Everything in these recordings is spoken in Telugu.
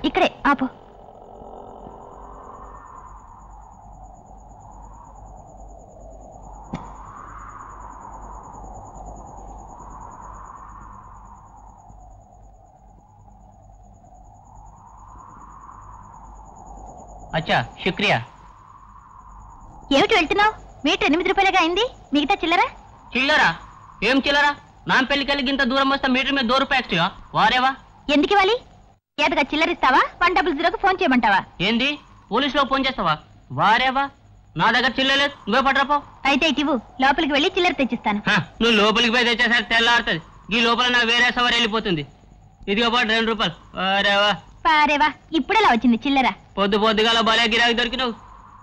ఇక్కడే ఆపు. అచ్చా శుక్రియా. ఏమిటి వెళ్తున్నావు? మీటర్ 8 రూపాయలుగా అయింది, మిగతా చిల్లరా? చిల్లరా? ఏం చిల్లరా? నా పెళ్లికెళ్ళి ఇంత దూరం వస్తే మీటర్ మీద 2 రూపాయలు ఎక్స్ట్రా. వారేవా? ఎందుకు ఇవ్వాలి? ఏదగా చిల్లరిస్తావా? 100 ఫోన్ చేయమంటావా? ఏంది పోలీసులో ఫోన్ చేస్తావా? వారేవా, నా దగ్గర చిల్లలేదు, నువ్వే పట్టరాపో. అయితే ఇటు లోపలికి వెళ్ళి చిల్లర తెచ్చిస్తాను. నువ్వు లోపలికి పోయి తెచ్చేసరికి తెల్లారుతుంది. ఈ లోపల నా వేరే సవారు వెళ్ళిపోతుంది. ఇదిగో పాటు 2 రూపాయలు. వారేవా పారేవా, ఇప్పుడెలా వచ్చింది చిల్లర? పొద్దుగాల భలే గిరాకి దొరికినావు.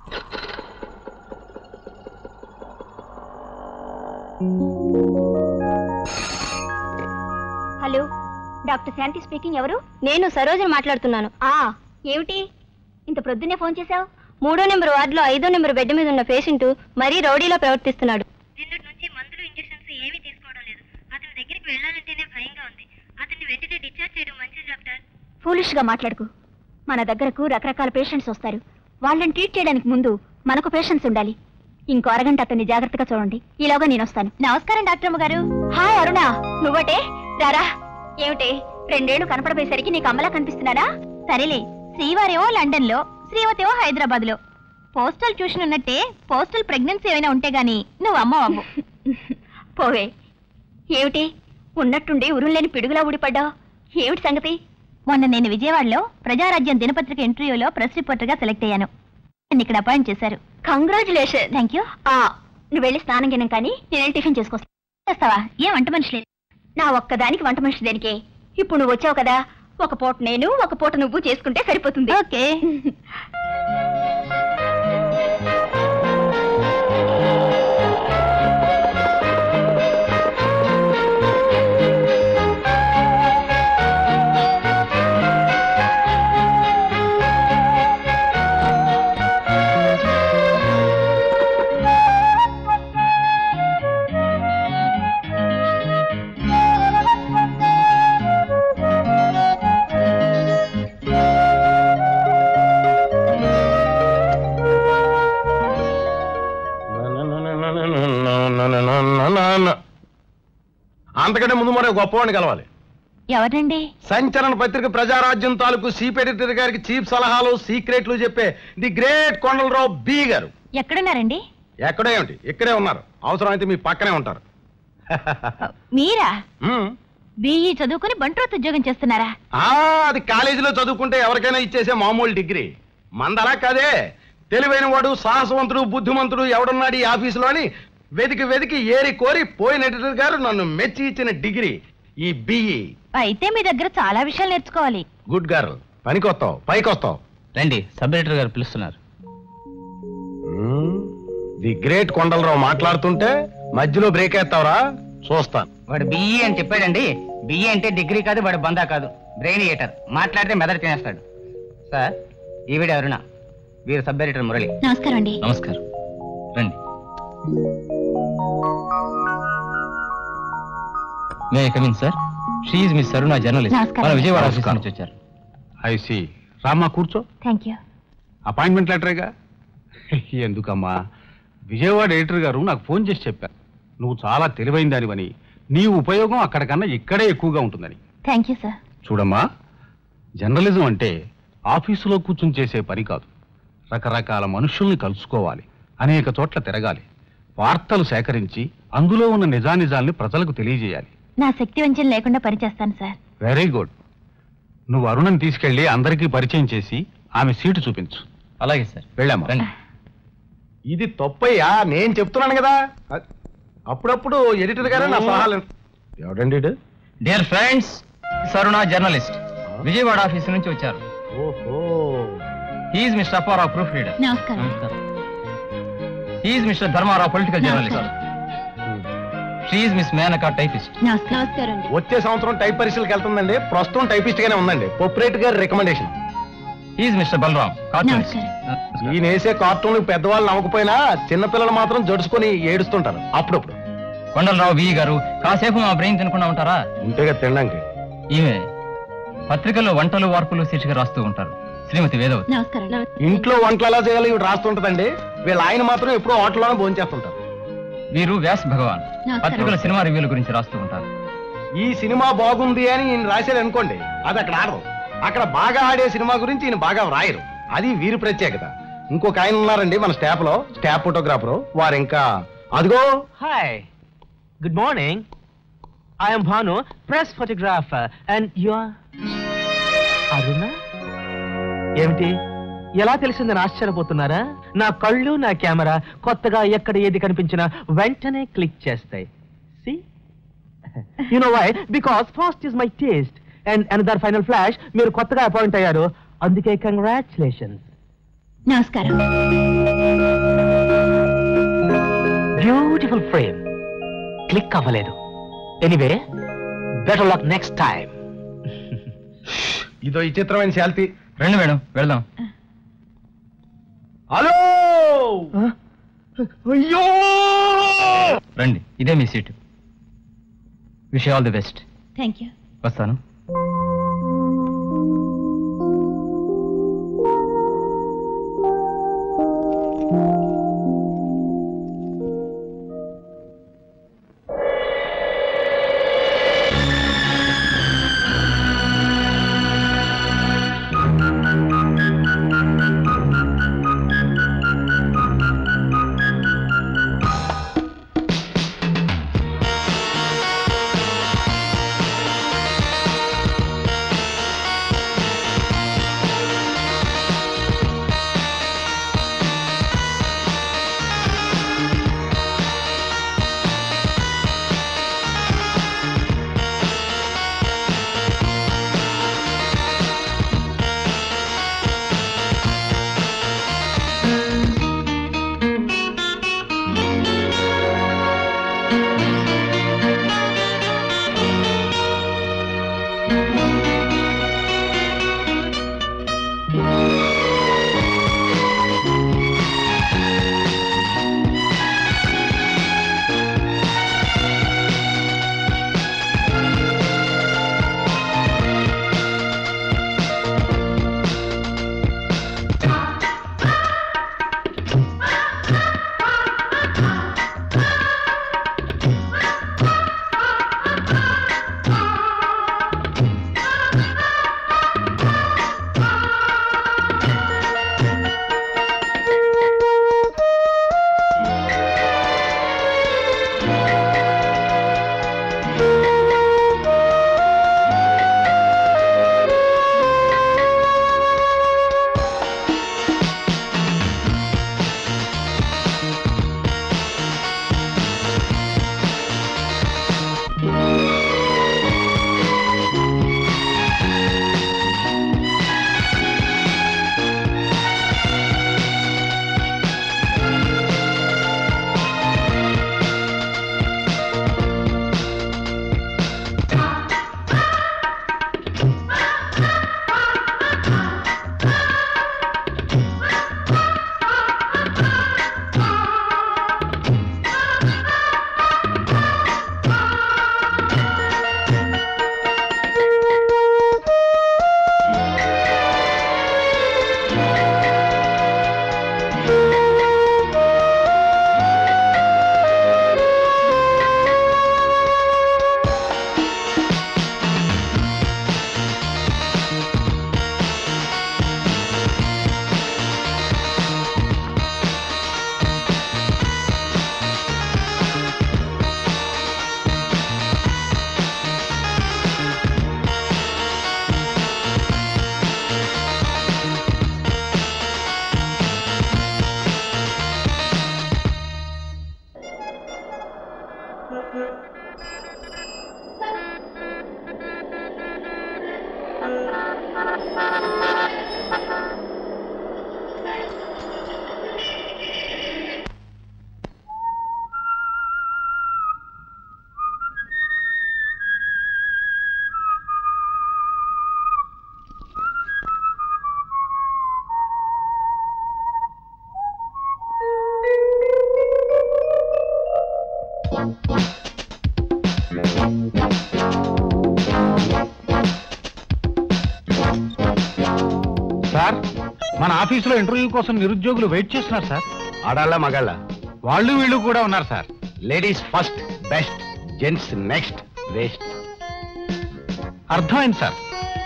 Hello, doctor Shanti speaking. ఎవరు? నేను సరోజని మాట్లాడుతున్నాను. ఏమిటి ఇంత ప్రొద్దునే ఫోన్ చేశావు? 3వ నెంబర్ వార్డులో 5వ నెంబర్ బెడ్ మీద ఉన్న పేషెంట్ మరీ రౌడీలో ప్రవర్తిస్తున్నాడు. నిన్నటి నుంచి మందులు ఇంజెక్షన్స్ ఏమీ తీసుకోవడం లేదు. అతని దగ్గరికి వెళ్ళాలంటేనే భయంగా ఉంది. అతన్ని వెంటనే డిశ్చార్జ్ చేయడం మంచిది డాక్టర్. ఫూలిష్ గా మాట్లాడుకు. మన దగ్గరకు రకరకాల పేషెంట్స్ వస్తారు. వాళ్ళని ట్రీట్ చేయడానికి ముందు మనకు పేషెంట్స్ ఉండాలి. ఇంకో అరగంట అతన్ని జాగ్రత్తగా చూడండి. ఈలోగా నేను వస్తాను. నమస్కారం డాక్టర్ అమ్మ గారు. హాయ్ అరుణ, నువ్వటే రారా. ఏమిటి 2 ఏళ్లు కనపడపోయేసరికి నీకు అమ్మలా కనిపిస్తున్నాడా? సరేలే, శ్రీవారేమో లండన్ లో, శ్రీవతేమో హైదరాబాద్ లో. పోస్టల్ ట్యూషన్ ఉన్నట్టే పోస్టల్ ప్రెగ్నెన్సీ ఏమైనా ఉంటే గానీ నువ్వు అమ్మ అవ్వు. పోవే. ఏమిటి ఉన్నట్టుండి ఉరులేని పిడుగులా ఊడిపడ్డావు? ఏమిటి సంగతి? మొన్న నేను విజయవాడలో ప్రజారాజ్యం దినపత్రిక ఇంటర్వ్యూలో ప్రెస్ రిపోర్టర్ గా సెలెక్ట్ అయ్యాను. నన్ను ఇక్కడ అపాయింట్ చేశారు. కంగ్రాచులేషన్. Thank you. నువ్వు వెళ్ళి స్నానం గినం కానీ నేను టిఫిన్ చేసుకొస్తావా? ఏం వంట మనిషి లేదు. నా ఒక్కదానికి వంట మనిషి దేనికే? ఇప్పుడు నువ్వు వచ్చావు కదా, ఒక పూట నేను ఒక పూట నువ్వు చేసుకుంటే సరిపోతుంది. ఓకే. అంతకంటే ముందు మరో గొప్పవాడిని కలవాలి. ఎవరండి? సంచలన పత్రిక ప్రజారాజ్యం తాలూకు చీఫ్ ఎడిటర్ గారికి చీఫ్ సలహాలు సీక్రెట్లు చెప్పే ది గ్రేట్ కొండలరావు బి గారు. ఎక్కడున్నారండి? ఎక్కడో ఏమిటి, ఇక్కడే ఉన్నారు. అవసరమైతే మీ పక్కనే ఉంటారు. మీరా? బిఈ చదువుకుని బంట్రోత్ ఉద్యోగం చేస్తున్నారా? అది కాలేజీలో చదువుకుంటే ఎవరికైనా ఇచ్చేసే మామూలు డిగ్రీ. మందలా కాదే, తెలివైన వాడు, సాహసవంతుడు, బుద్ధిమంతుడు ఎవడున్నాడు ఈ ఆఫీసులో అని వెతికి ఏరి కోరి పోయిన ఎడిటర్ గారు నన్ను మెచ్చి ఇచ్చిన డిగ్రీ ఈ బిఈ. అయితే మీ దగ్గర చాలా విషయాలు నేర్చుకోవాలి. గుడ్ గర్ల్, పనికొస్తావు, పైకొస్తావు. రండి, సబ్ ఎడిటర్ గారు పిలుస్తున్నారు. ది గ్రేట్ కొండలరావు మాట్లాడుతుంటే మధ్యలో బ్రేక్ వేస్తావురా? చూస్తాను. వాడు బిఈ అని చెప్పాడండి. బిఈ అంటే డిగ్రీ కాదు, వాడు బందా కాదు, బ్రెయిన్ ఎడిటర్. మాట్లాడితే మెదడు తినేస్తాడు. సార్, ఈవిడ అరుణ, వీరు సబ్ ఎడిటర్ మురళి. నమస్కారం అండి. నమస్కారం, రండి. May I come in sir? She is miss Aruna, journalist. మన విజయవాడ ఆఫీస్ నుంచి వచ్చారు. I see. రామ్మా, కూర్చో. Thank you. అపాయింట్మెంట్ లెటరేగా? ఎందుకమ్మా, విజయవాడ ఎడిటర్ గారు నాకు ఫోన్ చేసి చెప్పారు నువ్వు చాలా తెలివైన దానివని, నీ ఉపయోగం అక్కడికన్నా ఇక్కడే ఎక్కువగా ఉంటుందని. Thank you sir. చూడమ్మా, జర్నలిజం అంటే ఆఫీసులో కూర్చుని చేసే పని కాదు. రకరకాల మనుషుల్ని కలుసుకోవాలి, అనేక చోట్ల తిరగాలి, వార్తలు సేకరించి అందులో ఉన్న నిజానిజాల్ని ప్రజలకు తెలియజేయాలి. నా శక్తి వంచన లేకుండా పనిచేస్తాను సార్. Very good. నువ్వు అరుణని తీసుకెళ్లి అందరికీ పరిచయం చేసి ఆమె సీటు చూపించు. అలాగే సార్. వెళ్ళామా? ఇది తప్పయ్యా, నేను చెప్తున్నాను కదా. అప్పుడప్పుడు ఎడిటర్ గారే నా సలహాలు. ఎవడండి? Dear friends, Aruna journalist, Vijayawada office నుంచి వచ్చారు. ఓహో. He is mister Apparao, proof reader. నమస్కారం. He is mister Dharmarao, political journalist. She is miss Menaka, typist. నమస్కారం. వచ్చే సంవత్సరం టైప్ పరీక్షలకు వెళ్తుందండి. ప్రస్తుతం టైపిస్ట్ గానే ఉందండి. పొప్రేట్ గారి recommendation. He is mister Balaram, cartoonist. ఈయన వేసే కార్టూన్లు పెద్దవాళ్ళు నమ్మకపోయినా చిన్నపిల్లలు మాత్రం జడుచుకొని ఏడుస్తుంటారు అప్పుడప్పుడు. కొండలరావు బి గారు, కాసేపు మా బ్రెయిన్ తినకుండా ఉంటారా? ఉంటేగా తినడానికి. ఈమె పత్రికల్లో వంటలు వార్పులు శీర్షిక రాస్తూ ఉంటారు. శ్రీమతి వేదవతి. నమస్కారం. ఇంట్లో వంటలు ఎలా చేయాలి ఇవి రాస్తుంటదండి. వీళ్ళ ఆయన మాత్రం ఎప్పుడూ హోటల్లోనే భోంచేస్తుంటారు. వీరు వ్యాస్ భగవాన్. పత్రికల సినిమా రివ్యూల గురించి రాస్తూ ఉంటారు. ఈ సినిమా బాగుంది అని ఈయన రాశారు అనుకోండి, అది అక్కడ ఆడరు. అక్కడ బాగా ఆడే సినిమా గురించి ఈయన బాగా వ్రాయరు. అది వీరి ప్రత్యేకత. ఇంకొక ఆయన ఉన్నారండి మన స్టాఫ్ లో, స్టాఫ్ ఫోటోగ్రాఫర్. వారు ఇంకా అదిగో. Hi. Good morning. I am Bhanu, press photographer. And you are? Aruna? ఏమిటి ఎలా తెలిసిందని ఆశ్చర్యపోతున్నారా? నా కళ్ళు నా కెమెరా కొత్తగా ఎక్కడ ఏది కనిపించినా వెంటనే క్లిక్ చేస్తాయి. See? You know why? Because fast is my taste. And another final flash, మీరు కొత్తగా అపాయింట్ అయ్యారు. అందుకే కంగ్రాచులేషన్స్. నమస్కారం. Beautiful frame. క్లిక్ అవ్వలేదు. Anyway better luck next time. ఇదో విచిత్రమైన శాల్తీ. రండి మేడం వెళ్దాం. హలో. అయ్యో రండి, ఇదే మీ seat. Wish all the best. Thank you. వస్తాను. మన ఆఫీసులో ఇంటర్వ్యూ కోసం నిరుద్యోగులు వెయిట్ చేస్తున్నారు సార్. ఆడాళ్ళ మగాళ్ళ? వాళ్ళు వీళ్ళు కూడా ఉన్నారు sir. Ladies first, best, gents next, waste. అర్థమైంది sir.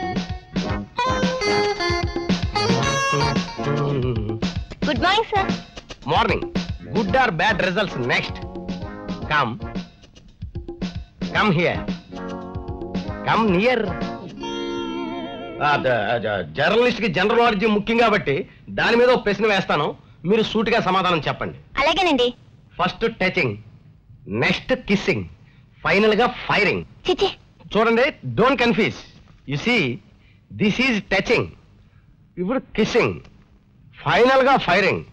Good morning sir. Morning. Good or bad results next. Come here, come near. Journalist కి జనరల్ నాలెడ్జ్ ముఖ్యం కాబట్టి దాని మీద ఒక ప్రశ్న వేస్తాను, మీరు సూటిగా సమాధానం చెప్పండి. అలాగేనండి. First touching, next kissing, final గా ఫైరింగ్. చిచి. చూడండి, don't confuse. You see, this is touching, ఇప్పుడు కిస్సింగ్, ఫైనల్ గా ఫైరింగ్.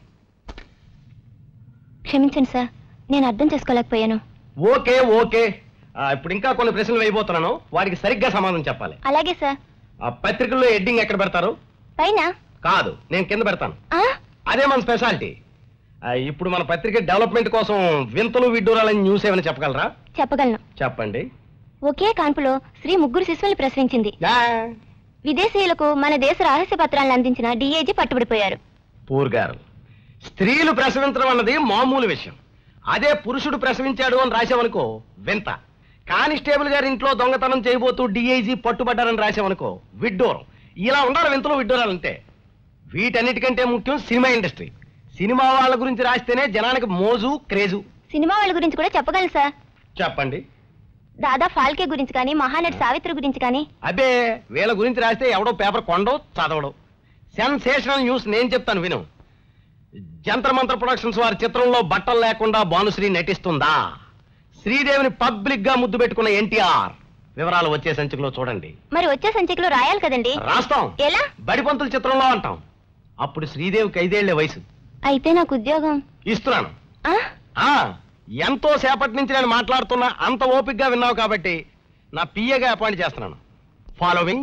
క్షమించండి సార్, నేను అర్థం చేసుకోలేకపోయాను. ఓకే ఓకే, ఇప్పుడు ఇంకా కొన్ని ప్రశ్నలు వేయబోతున్నాను, వాటికి సరిగ్గా సమాధానం చెప్పాలి. అలాగే సార్. ఆ పత్రికల్లో హెడ్డింగ్ ఎక్కడ పెడతారు? పైన. కాదు, నేను కింద పెడతాను. ఆ? అదే మన స్పెషాలిటీ. ఇప్పుడు మన పత్రిక డెవలప్మెంట్ కోసం వింతలు విడ్డూరాలని న్యూస్ ఏమైనా చెప్పగలరా? చెప్పగలను. చెప్పండి. ఒకే కాన్పులో స్త్రీ 3 శిశువుల్ని ప్రసవించింది. విదేశీయులకు మన దేశ రహస్య పత్రాలను అందించిన డిఐజీ పట్టుబడిపోయారు. పూర్ గారు, స్త్రీలు ప్రసవించడం అన్నది మామూలు విషయం. అదే పురుషుడు ప్రసవించాడు అని రాసామనుకో వింత. కానిస్టేబుల్ గారి ఇంట్లో దొంగతనం చేయబోతూ డిఐజీ పట్టుబడ్డారని రాసామనుకో విడ్డూరం. ఇలా ఉండాలి వింతలు విడ్డూరాలంటే. వీటన్నిటికంటే ముఖ్యం సినిమా ఇండస్ట్రీ. సినిమా వాళ్ళ గురించి రాస్తేనే జనానికి మోజు, క్రేజు. సినిమా వాళ్ళ గురించి కూడా చెప్పగలను సార్. చెప్పండి. దాదా ఫాల్కే గురించి కానీ, మహానటి సావిత్రి గురించి కానీ. అబ్బే, వీళ్ళ గురించి రాస్తే ఎవడో పేపర్ కొండో చదవడో. సెన్సేషనల్ న్యూస్ నేను చెప్తాను విను. జంతర్ మంతర్ ప్రొడక్షన్స్ వారి చిత్రంలో బట్టలు లేకుండా భానుశ్రీ నటిస్తుందా? శ్రీదేవిని పబ్లిక్ గా ముద్దు పెట్టుకున్న ఎన్టీఆర్. వివరాలు వచ్చే సంచికలో చూడండి. మరి వచ్చే సంచికలో రాయాలి కదండి. రాస్తాం. ఎలా? బడిపంతుల చిత్రంలో అంటాం. అప్పుడు శ్రీదేవికి 5 ఏళ్ల వయసు. అయితే నాకు ఉద్యోగం ఇస్తున్నాను. ఆ? ఎంతో సేపటి నుంచి నేను మాట్లాడుతున్నా, అంత ఓపికగా విన్నావు కాబట్టి నా పిఏగా అపాయింట్ చేస్తున్నాను. ఫాలోవింగ్.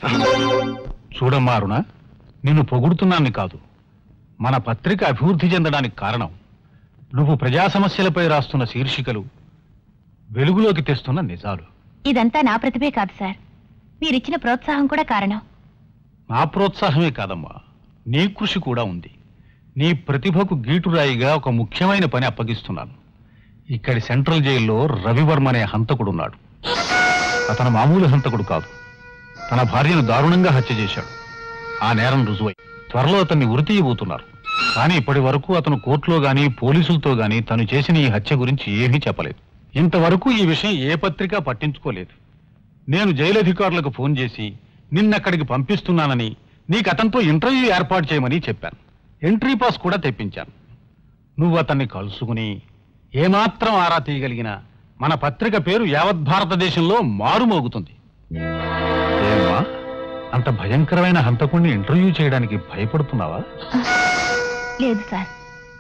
చూడమ్మా అరుణ, నిన్ను పొగుడుతున్నాన్ని కాదు, మన పత్రిక అభివృద్ధి చెందడానికి కారణం నువ్వు ప్రజా సమస్యలపై రాస్తున్న శీర్షికలు, వెలుగులోకి తెస్తున్న నిజాలు. ఇదంతా నా ప్రతిభే కాదు సార్, మీరిచ్చిన ప్రోత్సాహం కూడా కారణం. నా ప్రోత్సాహమే కాదమ్మా, నీ కృషి కూడా ఉంది. నీ ప్రతిభకు గీటురాయిగా ఒక ముఖ్యమైన పని అప్పగిస్తున్నాను. ఇక్కడి సెంట్రల్ జైల్లో రవివర్మ అనే హంతకుడున్నాడు. అతను మామూలు హంతకుడు కాదు. తన భార్యను దారుణంగా హత్య చేశాడు. ఆ నేరం రుజువై త్వరలో అతన్ని ఉరితీయబోతున్నారు. కానీ ఇప్పటి వరకు అతను కోర్టులో గానీ పోలీసులతో గానీ తను చేసిన ఈ హత్య గురించి ఏమీ చెప్పలేదు. ఇంతవరకు ఈ విషయం ఏ పత్రిక పట్టించుకోలేదు. నేను జైలు అధికారులకు ఫోన్ చేసి నిన్నక్కడికి పంపిస్తున్నానని, నీకు అతనితో ఇంటర్వ్యూ ఏర్పాటు చేయమని చెప్పాను. ఎంట్రీ పాస్ కూడా తెప్పించాను. నువ్వు అతన్ని కలుసుకుని ఏమాత్రం ఆరా తీయగలిగినా మన పత్రిక పేరు యావత్ భారతదేశంలో మారుమోగుతుంది. ఏమా, అంత భయంకరమైన హంతకుణ్ణి ఇంటర్వ్యూ చేయడానికి భయపడుతున్నావా? లేదు సార్,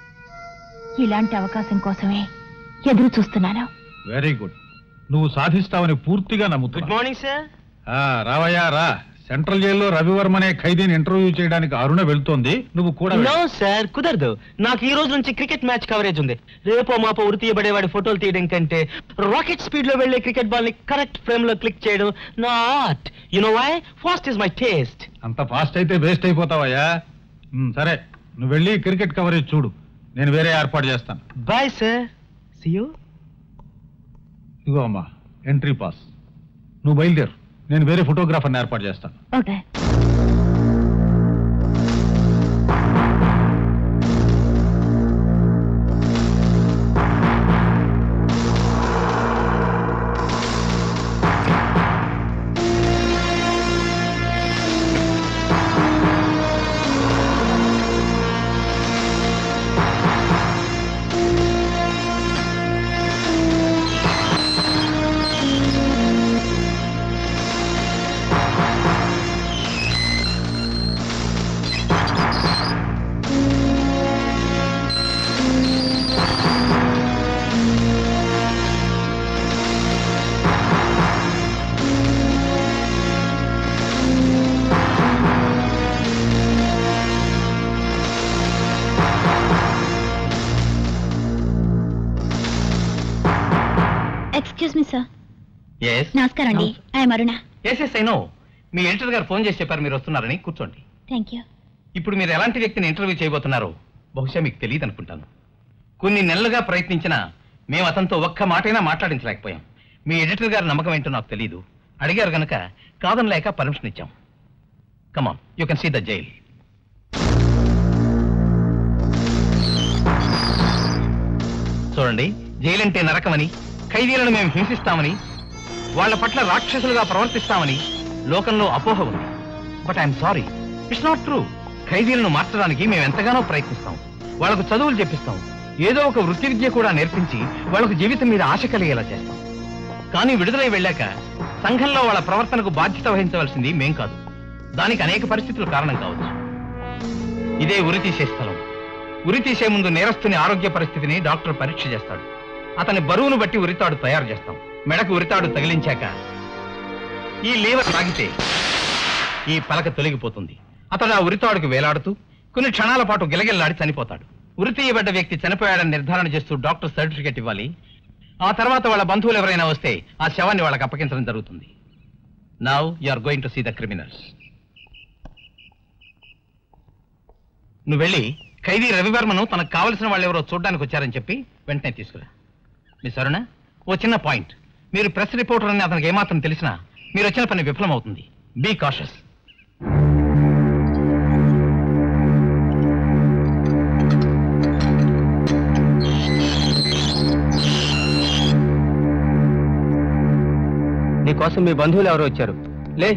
ఇలాంటి అవకాశం కోసమే ఎదురు చూస్తున్నాను. వెరీ గుడ్, నువ్వు సాధిస్తావని పూర్తిగా నమ్ముతున్నా. Good morning sir. రావయ్యా రా. సెంట్రల్ జైల్లో రవివర్మ అనే ఖైదీని ఇంటర్వ్యూ చేయడానికి అరుణ వెళ్తోంది, నువ్వు కూడా నో సార్, కుదరదు. నాకు ఈ రోజు నుంచి క్రికెట్ మ్యాచ్ కవరేజ్ ఉంది. రేపో మాపో ఉరి తీయబడేవాడి ఫోటోలు తీయడం కంటే రాకెట్ స్పీడ్ లో వెళ్లే క్రికెట్ బాల్ ని కరెక్ట్ ఫ్రేమ్ లో క్లిక్ చేయడం నా art. You know why? Fast is my taste. అంత ఫాస్ట్ అయితే వేస్ట్ అయిపోతావయ్యా. సరే, నువ్వు వెళ్ళి క్రికెట్ కవరేజ్ చూడు, నేను వేరే ఏర్పాటు చేస్తాను. Bye sir, see you. ఇగో అమ్మా ఎంట్రీ పాస్, నువ్వు బయలుదేరు, నేను వేరే ఫోటోగ్రాఫర్ని ఏర్పాటు చేస్తాను. ఓకే. Excuse me sir. నమస్కారం అండి, I'm Aruna. Yes I know. మీ ఎడిటర్ గారు ఫోన్ చేసి చెప్పారు మీరు వస్తున్నారని. కూర్చోండి. Thank you. ఇప్పుడు మీరు ఎలాంటి వ్యక్తిని ఇంటర్వ్యూ చేయబోతున్నారో బహుశా మీకు తెలియదు అనుకుంటాను. కొన్ని నెలలుగా ప్రయత్నించినా మేము అతనితో ఒక్క మాటైనా మాట్లాడించలేకపోయాం. మీ ఎడిటర్ గారి నమ్మకం ఏంటో నాకు తెలియదు. అడిగారు గనక కాదనలేక పర్మిషన్ ఇచ్చాం. Come on, you can see the jail. చూడండి, జైలు అంటే నరకమని, ఖైదీలను మేము హింసిస్తామని, వాళ్ళ పట్ల రాక్షసులుగా ప్రవర్తిస్తామని లోకంలో అపోహ ఉంది. But I'm sorry, it's not true. ఖైదీలను మార్చడానికి మేము ఎంతగానో ప్రయత్నిస్తాం. వాళ్ళకు చదువులు చెప్పిస్తాం, ఏదో ఒక వృత్తి విద్య కూడా నేర్పించి వాళ్ళకు జీవితం మీద ఆశ కలిగేలా చేస్తాం. కానీ విడుదలై వెళ్ళాక సంఘంలో వాళ్ళ ప్రవర్తనకు బాధ్యత వహించవలసింది మేం కాదు. దానికి అనేక పరిస్థితులు కారణం కావచ్చు. ఇదే ఉరి తీసే స్థలం. ఉరి తీసే ముందు నేరస్తుని ఆరోగ్య పరిస్థితిని డాక్టర్ పరీక్ష చేస్తాడు. అతని బరువును బట్టి ఉరితాడు తయారు చేస్తాం. మెడకు ఉరితాడు తగిలించాక ఈ లీవర్ లాగితే ఈ పలక తొలగిపోతుంది. అతడు ఆ ఉరితాడుకు వేలాడుతూ కొన్ని క్షణాల పాటు గిలగిల్లాడి చనిపోతాడు. ఉరి తీయబడ్డ వ్యక్తి చనిపోయాడని నిర్ధారణ చేస్తూ డాక్టర్ సర్టిఫికేట్ ఇవ్వాలి. ఆ తర్వాత వాళ్ళ బంధువులు ఎవరైనా వస్తే ఆ శవాన్ని వాళ్ళకి అప్పగించడం జరుగుతుంది. Now you are going to see the criminals. నువ్వు వెళ్ళి ఖైదీ రవివర్మను తనకు కావలసిన వాళ్ళు ఎవరో చూడడానికి వచ్చారని చెప్పి వెంటనే తీసుకురా. మిస్ అరుణ, ఓ చిన్న పాయింట్. మీరు ప్రెస్ రిపోర్టర్ అని అతనికి ఏమాత్రం తెలిసినా మీరు వచ్చిన పని విఫలమవుతుంది. Be cautious. నీకోసం మీ బంధువులు ఎవరో వచ్చారు. లే.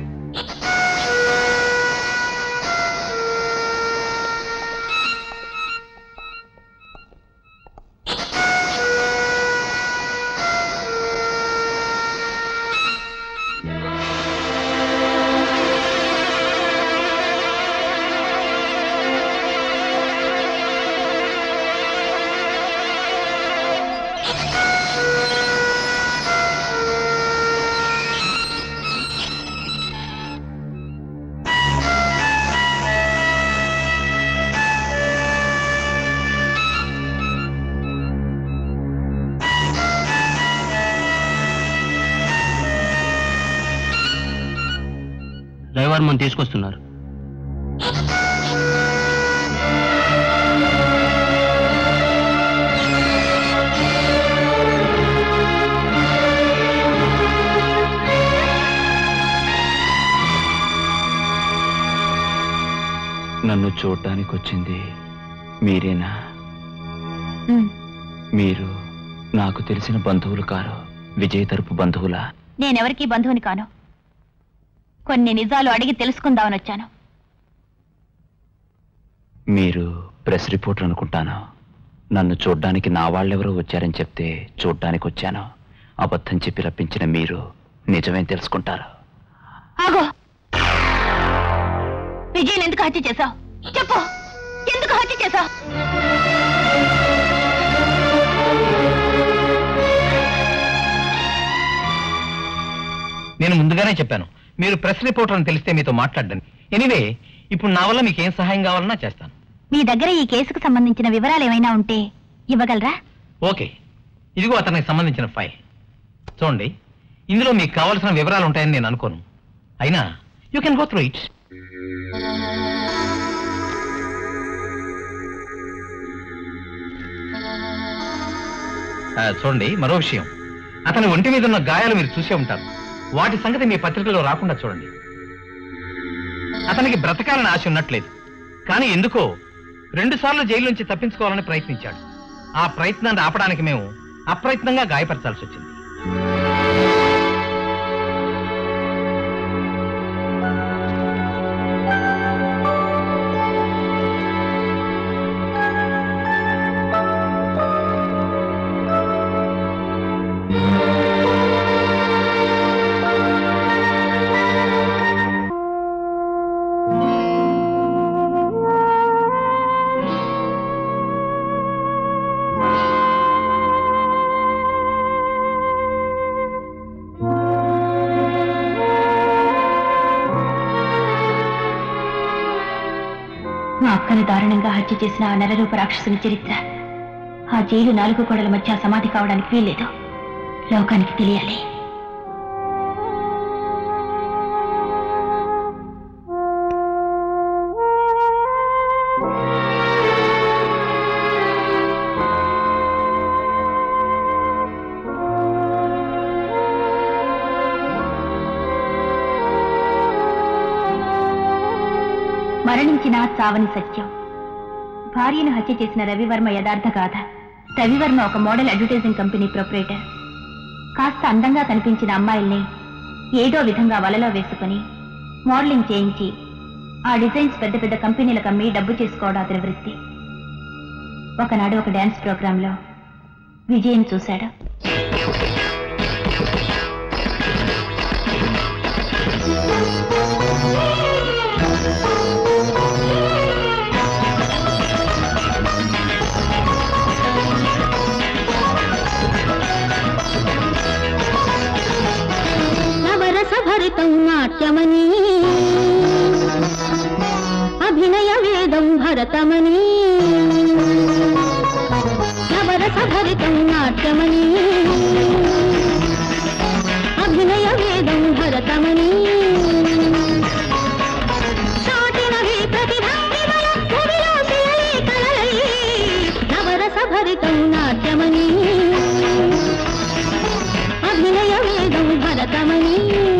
రవివర్మని తీసుకొస్తున్నారు. నన్ను చూడటానికి వచ్చింది మీరేనా? మీరు నాకు తెలిసిన బంధువులు కారు, విజయ్ తరపు బంధువులా? నేనెవరికీ బంధువుని కాను. కొన్ని నిజాలు అడిగి తెలుసుకుందామని వచ్చాను. మీరు ప్రెస్ రిపోర్టర్ అనుకుంటాను. నన్ను చూడ్డానికి నా వాళ్ళెవరో వచ్చారని చెప్తే చూడ్డానికి వచ్చాను. అబద్ధం చెప్పి రప్పించిన మీరు నిజమేం తెలుసుకుంటారు. ఆగో, విజయ్ ఎందుకు హత్య చేశావు? చెప్పు, ఎందుకు హత్య చేశావు? నేను ముందుగానే చెప్పాను, మీరు ప్రెస్ రిపోర్టర్ అని తెలిస్తే మీతో మాట్లాడండి. ఎనీవే, ఇప్పుడు నా వల్ల మీకు ఏం సహాయం కావాలన్నా చేస్తాను. మీ దగ్గర ఈ కేసుకు సంబంధించిన వివరాలు ఏమైనా ఉంటే ఇవ్వగలరా? ఓకే, ఇదిగో అతనికి సంబంధించిన ఫైల్ చూడండి. ఇందులో మీకు కావాల్సిన వివరాలు ఉంటాయని నేను అనుకోను. అయినా you can go through it. చూడండి, మరో విషయం, అతని ఒంటి మీద ఉన్న గాయాలు మీరు చూసే ఉంటారు. వాటి సంగతి మీ పత్రికలో రాకుండా చూడండి. అతనికి బ్రతకాలని ఆశ ఉన్నట్లేదు, కానీ ఎందుకో 2 సార్లు జైలు నుంచి తప్పించుకోవాలని ప్రయత్నించాడు. ఆ ప్రయత్నాన్ని ఆపడానికి మేము అప్రయత్నంగా గాయపరచాల్సి వచ్చింది. మా అక్కను దారుణంగా హత్య చేసిన ఆ నరరూప రాక్షసుని చరిత్ర ఆ జైలు 4 గోడల మధ్య సమాధి కావడానికి వీల్లేదు. లోకానికి తెలియాలి. మరణించినా చావని సత్యం. భార్యను హత్య చేసిన రవివర్మ యథార్థ గాథ. రవివర్మ ఒక మోడల్ అడ్వర్టైజింగ్ కంపెనీ ప్రొపరేటర్. కాస్త అందంగా కనిపించిన అమ్మాయిల్ని ఏదో విధంగా వలలో వేసుకుని మోడలింగ్ చేయించి ఆ డిజైన్స్ పెద్ద పెద్ద కంపెనీలకు అమ్మి డబ్బు చేసుకోవడం అతని వృత్తి. ఒకనాడు ఒక డాన్స్ ప్రోగ్రాంలో విజయన్ చూశాడు. నవరసభరితం నాట్యమని అభినయ వేదం భరతమని. నవరసభరితం నాట్యమని అభినయ వేదం భరతమని. సాటినవి ప్రతిభంగిమల భువిలో శిలలే కలలై. నవరసభరితం నాట్యమని అభినయ వేదం భరతమని.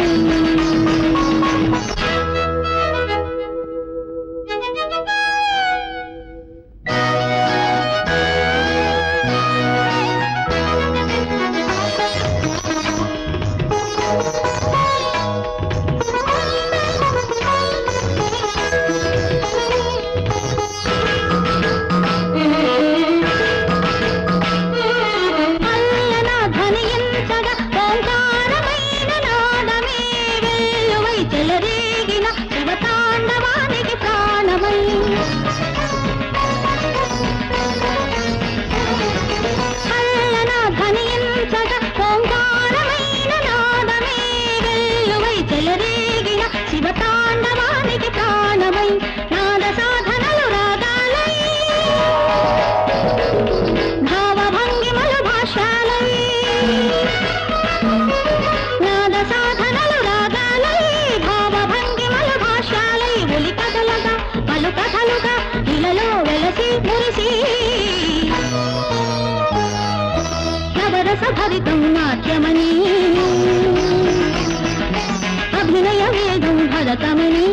నవరసభరితం నాట్యమని అభినయ వేదం భరతమని.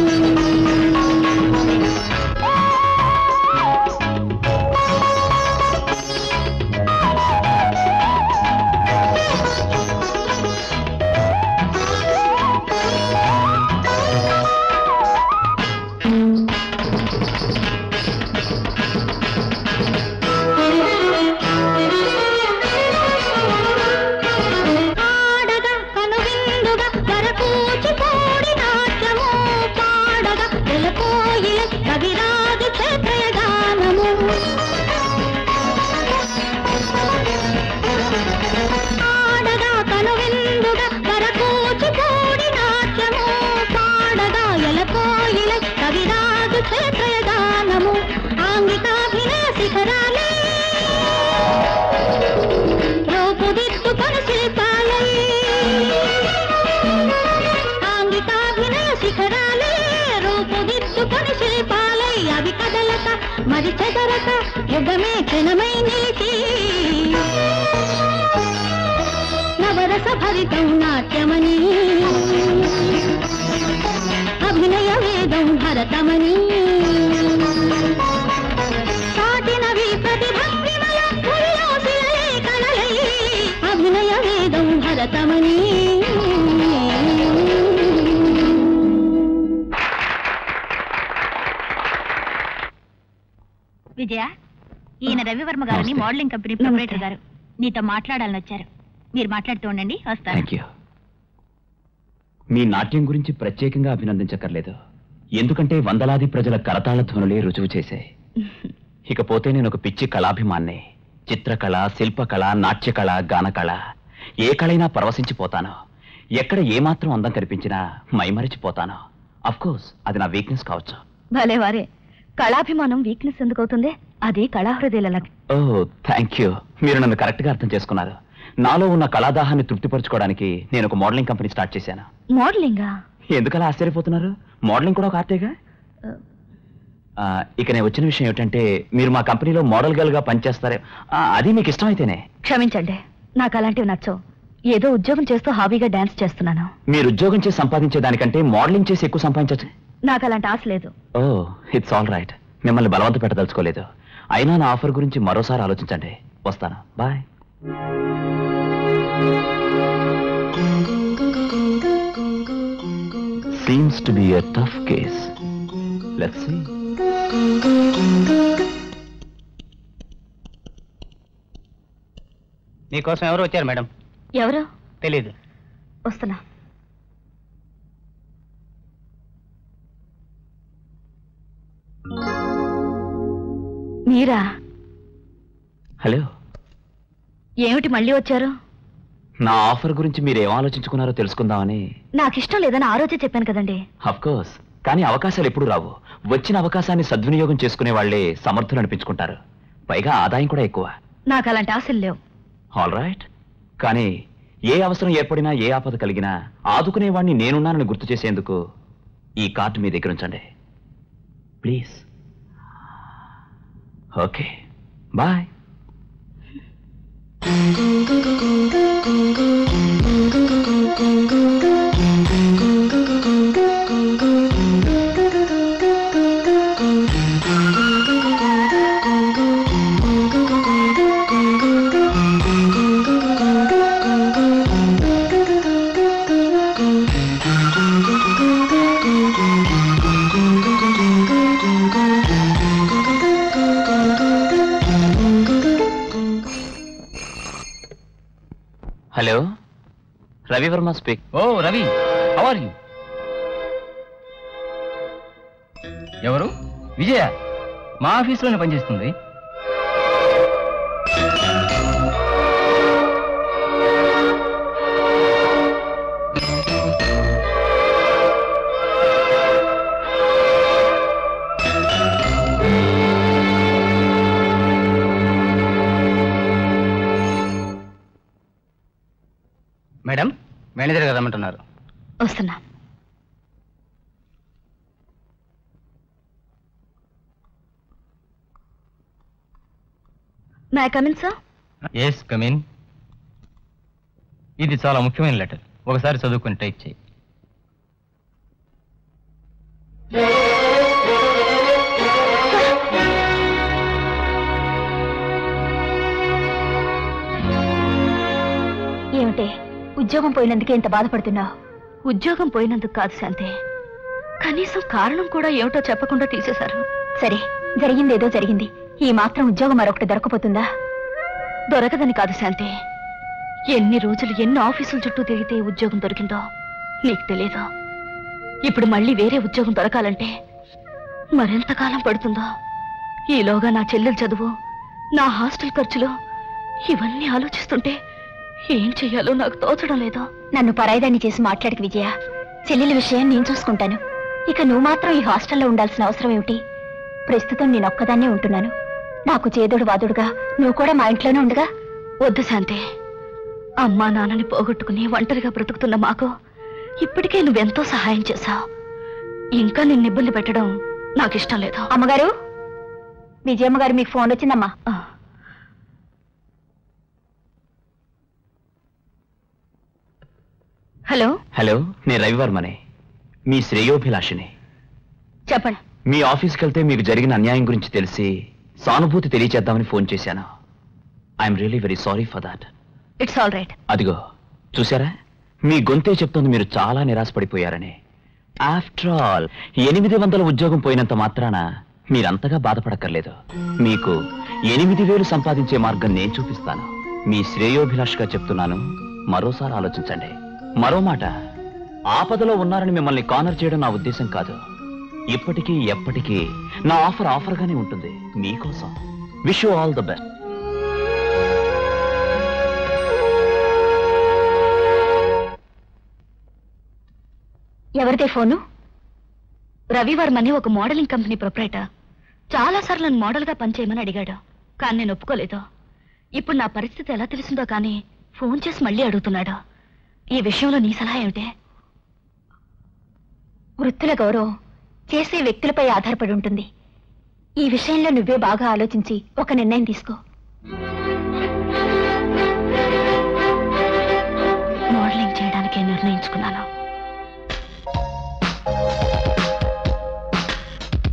మరి చెదరక యుగమే క్షణమై నిలిచి. నవరసభరితం నాట్యమని అభినయ వేదం భరతమని. సాటినవి ప్రతిభంగిమల భువిలో శిలలే కలలై. అభినయ వేదం భరతమని. విజయ, ఈయన రవివర్మ గారిని మోడలింగ్ కంపెనీ ప్రొపరేటర్ గారు నీతో మాట్లాడాలని వచ్చారు. మీరు మాట్లాడుతూ ఉండండి, వస్తాను. Thank you. మీ నాట్యం గురించి ప్రత్యేకంగా అభినందించక్కర్లేదు. ఎందుకంటే వందలాది ప్రజల కరతాళ ధ్వనులే రుజువు చేశాయి. ఇకపోతే నేను ఒక పిచ్చి కళాభిమాన్నే. చిత్రకళ, శిల్పకళ, నాట్యకళ, గానకళ, ఏ కళైనా పరవశించిపోతాను. ఎక్కడ ఏమాత్రం అందం కనిపించినా మైమరిచిపోతాను. అఫ్కోర్స్ అది నా వీక్నెస్ కావచ్చు. భలే వారే, కళాభిమానం వీక్నెస్ ఎందుకు అవుతుంది? అది కళాహృదయాల. ఓ థ్యాంక్ యూ. మీరు నన్ను కరెక్ట్ గా అర్థం చేసుకున్నారు. నాలో ఉన్న కళాదాహాన్ని తృప్తిపరచుకోవడానికి నేను ఒక మోడలింగ్ కంపెనీ స్టార్ట్ చేశాను. మోడలింగా? ఎందుకలా ఆశ్చర్యపోతున్నారు? మోడలింగ్ కూడా ఒక ఆర్టేగా. ఇక నేను వచ్చిన విషయం ఏమిటంటే, మీరు మా కంపెనీలో మోడల్ గర్ల్ గా పనిచేస్తారే, అది మీకు ఇష్టమైతేనే. క్షమించండి, నాకు అలాంటివి నచ్చవు. ఏదో ఉద్యోగం చేస్తూ హాబీగా డాన్స్ చేస్తున్నాను. మీరు ఉద్యోగం చేసి సంపాదించే దానికంటే మోడలింగ్ చేసి ఎక్కువ సంపాదించచ్చు. నాకు అలాంటి ఆశ లేదు. Oh it's all right. మిమ్మల్ని బలవంత పెట్టదలుచుకోలేదు. అయినా నా ఆఫర్ గురించి మరోసారి ఆలోచించండి. వస్తాను. Bye. Seems to be a tough case. Let's see. మీకోసం ఎవరు వచ్చారు మేడం? ఎవరు? తెలీదు. వస్తున్నా. మీరా? హలో. ఏమిటి మళ్ళీ వచ్చారు? నా ఆఫర్ గురించి మీరు ఏం ఆలోచించుకున్నారో తెలుసుకుందామని. నాకు ఇష్టం లేదని ఆ రోజే చెప్పాను కదండి. Of course. కానీ అవకాశాలు ఎప్పుడు రావు. వచ్చిన అవకాశాన్ని సద్వినియోగం చేసుకునే వాళ్లే సమర్థులు అనిపించుకుంటారు. పైగా ఆదాయం కూడా ఎక్కువ. నాకు అలాంటి ఆశలు లేవు. All right. కానీ ఏ అవసరం ఏర్పడినా, ఏ ఆపద కలిగినా ఆదుకునేవాడిని నేనున్నానని గుర్తు చేసేందుకు ఈ కార్డు మీ దగ్గర ఉంచండి please. Okay bye. Hello, Ravi Varma speak. Oh Ravi, how are you? ఎవరు? విజయ మా ఆఫీస్లోనే పనిచేస్తుంది. మేడం, మేనేజర్ గారు రమ్మంటున్నారు. వస్తున్నా. May I come in sir? Yes come in. ఇది చాలా ముఖ్యమైన లెటర్. ఒకసారి చదువుకొని టైప్ చేయి. ఏమిటి, ఉద్యోగం పోయినందుకే ఇంత బాధపడుతున్నావు? ఉద్యోగం పోయినందుకు కాదు శాంతి, కనీసం కారణం కూడా ఏమిటో చెప్పకుండా తీసేశారు. సరే, జరిగిందేదో జరిగింది. ఈ మాత్రం ఉద్యోగం మరొకటి దొరకపోతుందా? దొరకదని కాదు శాంతి, ఎన్ని రోజులు ఎన్ని ఆఫీసుల చుట్టూ తిరిగితే ఉద్యోగం దొరికిందో నీకు తెలియదు. ఇప్పుడు మళ్ళీ వేరే ఉద్యోగం దొరకాలంటే మరెంతకాలం పడుతుందో. ఈలోగా నా చెల్లెలు చదువు, నా హాస్టల్ ఖర్చులు, ఇవన్నీ ఆలోచిస్తుంటే ఏం చెయ్యాలో నాకు తోచడం లేదు. నన్ను పరాయిదాన్ని చేసి మాట్లాడికి విజయ. చెల్లెల విషయం నేను చూసుకుంటాను. ఇక నువ్వు మాత్రం ఈ హాస్టల్లో ఉండాల్సిన అవసరం ఏమిటి? ప్రస్తుతం నేను ఒక్కదాన్నే ఉంటున్నాను. నాకు చేదుడు వాదుడుగా నువ్వు కూడా మా ఇంట్లోనే ఉండగా. వద్దు శాంతి, అమ్మా నాన్నని పోగొట్టుకుని ఒంటరిగా బ్రతుకుతున్న మాకు ఇప్పటికే నువ్వెంతో సహాయం చేశావు. ఇంకా నిన్ను ఇబ్బంది పెట్టడం నాకు ఇష్టం లేదు. అమ్మగారు, విజయమ్మ గారు మీకు ఫోన్ వచ్చిందమ్మా. హలో. హలో, నేను రవివర్మనే, మీ శ్రేయోభిలాషిని. చెప్పండి. మీ ఆఫీస్కి వెళ్తే మీకు జరిగిన అన్యాయం గురించి తెలిసి సానుభూతి తెలియచేద్దామని ఫోన్ చేశాను. I'm really very sorry for that. It's all right. అదిగో చూసారా, మీ గొంతే చెప్తుంది మీరు చాలా నిరాశపడిపోయారని. ఆఫ్టర్ ఆల్ 800 ఉద్యోగం పోయినంత మాత్రాన మీరంతగా బాధపడక్కర్లేదు. మీకు 8000 సంపాదించే మార్గం నేను చూపిస్తాను. మీ శ్రేయోభిలాష్గా చెప్తున్నాను, మరోసారి ఆలోచించండి. మరో మాట, ఆపదలో ఉన్నారని మిమ్మల్ని కార్నర్ చేయడం నా ఉద్దేశం కాదు. ఇప్పటికీ ఎప్పటికీ నా ఆఫర్గానే ఉంటుంది మీకోసం. Wish you all the best. ఎవరిదే ఫోను? రవివర్మని ఒక మోడలింగ్ కంపెనీ ప్రొపరేటర్. చాలా సార్లు నన్ను మోడల్గా పనిచేయమని అడిగాడు, కానీ నేను ఒప్పుకోలేదు. ఇప్పుడు నా పరిస్థితి ఎలా తెలిసిందో కానీ ఫోన్ చేసి మళ్ళీ అడుగుతున్నాడు. ఈ విషయంలో నీ సలహా ఏమిటే? వృత్తుల గౌరవం చేసే వ్యక్తులపై ఆధారపడి ఉంటుంది. ఈ విషయంలో నువ్వే బాగా ఆలోచించి ఒక నిర్ణయం తీసుకో. మోడలింగ్ చేయడానికే నిర్ణయించుకున్నాను.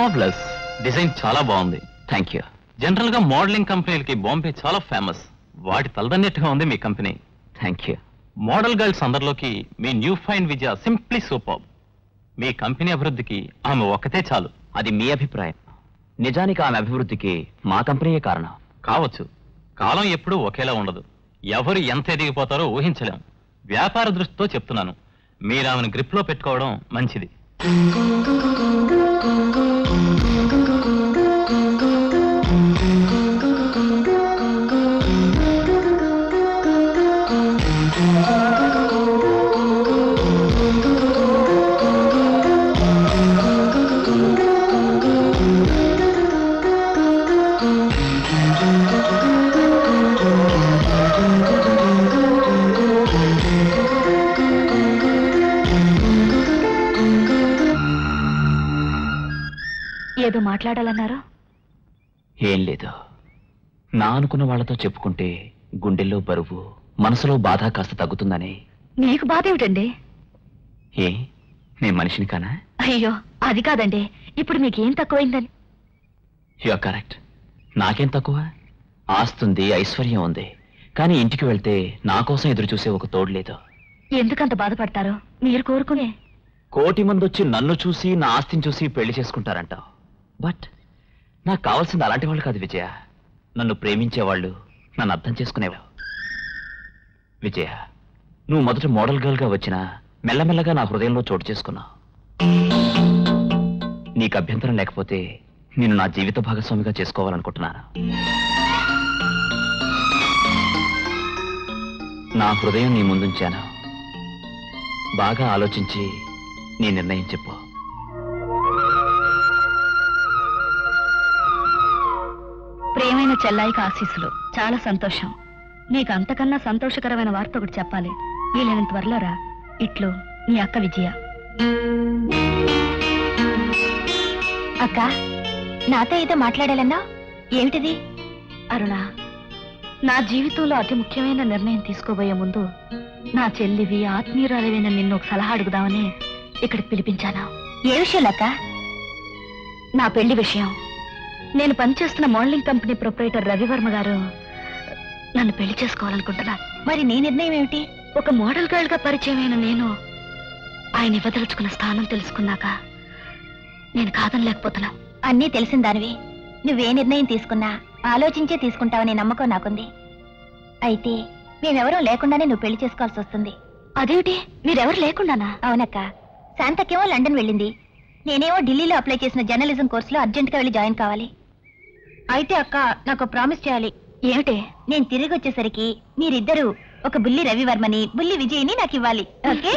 మార్వలస్. డిజైన్ చాలా బాగుంది. Thank you. జనరల్ గా మోడలింగ్ కంపెనీలకి బాంబే చాలా ఫేమస్. వాటి తలదన్నట్టుగా ఉంది మీ company. Thank you. Model girls అందరిలోకి మీ new find Vijaya simply super. మీ కంపెనీ అభివృద్ధికి ఆమె ఒక్కతే చాలు. అది మీ అభిప్రాయం. నిజానికి ఆమె అభివృద్ధికి మా కంపెనీయే కారణం. కావచ్చు. కాలం ఎప్పుడూ ఒకేలా ఉండదు. ఎవరు ఎంత ఎదిగిపోతారో ఊహించలేం. వ్యాపార దృష్టితో చెప్తున్నాను. మీరు ఆమెను గ్రిప్ లో పెట్టుకోవడం మంచిది. ఏదో మాట్లాడాలన్నారా? ఏం లేదు. నా అనుకున్న వాళ్లతో చెప్పుకుంటే గుండెల్లో బరువు, మనసులో బాధ కాస్త తగ్గుతుందని. మీకు బాధ ఏమిటండి? ఏ నేను మనిషిని కానా? అయ్యో అది కాదండి. ఇప్పుడు మీకేం తక్కువైందని? You correct. నాకేం తక్కువ? ఆస్తుంది, ఐశ్వర్యం ఉంది. కానీ ఇంటికి వెళ్తే నా కోసం ఎదురు చూసే ఒక తోడు లేదు. ఎందుకంత బాధపడతారు? మీరు కోరుకునే 1,000,000 మంది వచ్చి నన్ను చూసి నా ఆస్తిని చూసి పెళ్లి చేసుకుంటారంటావు. బట్ నాకు కావాల్సింది అలాంటి వాళ్ళు కాదు విజయ. నన్ను ప్రేమించేవాళ్ళు, నన్ను అర్థం చేసుకునేవాళ్ళు. విజయ, నువ్వు మొదట మోడల్ గర్ల్ గా వచ్చినా మెల్లమెల్లగా నా హృదయంలో చోటు చేసుకున్నావు. నీకు అభ్యంతరం లేకపోతే నేను నా జీవిత భాగస్వామిగా చేసుకోవాలనుకుంటున్నాను. నా హృదయం నీ ముందుంచాను. బాగా ఆలోచించి నీ నిర్ణయం చెప్పు. ప్రేమైన చెల్లాయికి ఆశీస్సులు. చాలా సంతోషం. నీకు అంతకన్నా సంతోషకరమైన వార్త ఒకటి చెప్పాలి. వీలైనంత త్వరలో రా. ఇట్లు నీ అక్క విజయ. అక్క, నాతో ఏదో మాట్లాడాలన్నా? ఏమిటిది? అరుణ, నా జీవితంలో అతి ముఖ్యమైన నిర్ణయం తీసుకోబోయే ముందు నా చెల్లివి, ఆత్మీయురాలివైన నిన్ను ఒక సలహా అడుగుదామని ఇక్కడికి పిలిపించాను. ఏ విషయం అక్క? నా పెళ్లి విషయం. నేను పనిచేస్తున్న మోడలింగ్ కంపెనీ ప్రొపరేటర్ రవివర్మ గారు నన్ను పెళ్లి చేసుకోవాలనుకుంటున్నారు. మరి నీ నిర్ణయం ఏమిటి? ఒక మోడల్ గర్ల్ గా పరిచయమైన నేను ఆయన ఇవ్వదలుచుకున్న స్థానం తెలుసుకున్నాక నేను కాదనలేకపోతున్నా. అన్నీ తెలిసిన దానివి. నువ్వే నిర్ణయం తీసుకున్నా ఆలోచించే తీసుకుంటావనే నమ్మకం నాకుంది. అయితే మేమెవరూ లేకుండానే నువ్వు పెళ్లి చేసుకోవాల్సి వస్తుంది. అదేమిటి, మీరెవరు లేకుండానా? అవునక్క. శాంతకేమో లండన్ వెళ్ళింది. నేనేమో ఢిల్లీలో అప్లై చేసిన జర్నలిజం కోర్సులో అర్జెంట్గా వెళ్ళి జాయిన్ కావాలి. అయితే అక్క, నాకు ప్రామిస్ చేయాలి. ఏమిటే? నేను తిరిగి వచ్చేసరికి మీరిద్దరూ ఒక బుల్లి రవివర్మని, బుల్లి విజయ్ని నాకు ఇవ్వాలి. ఓకే?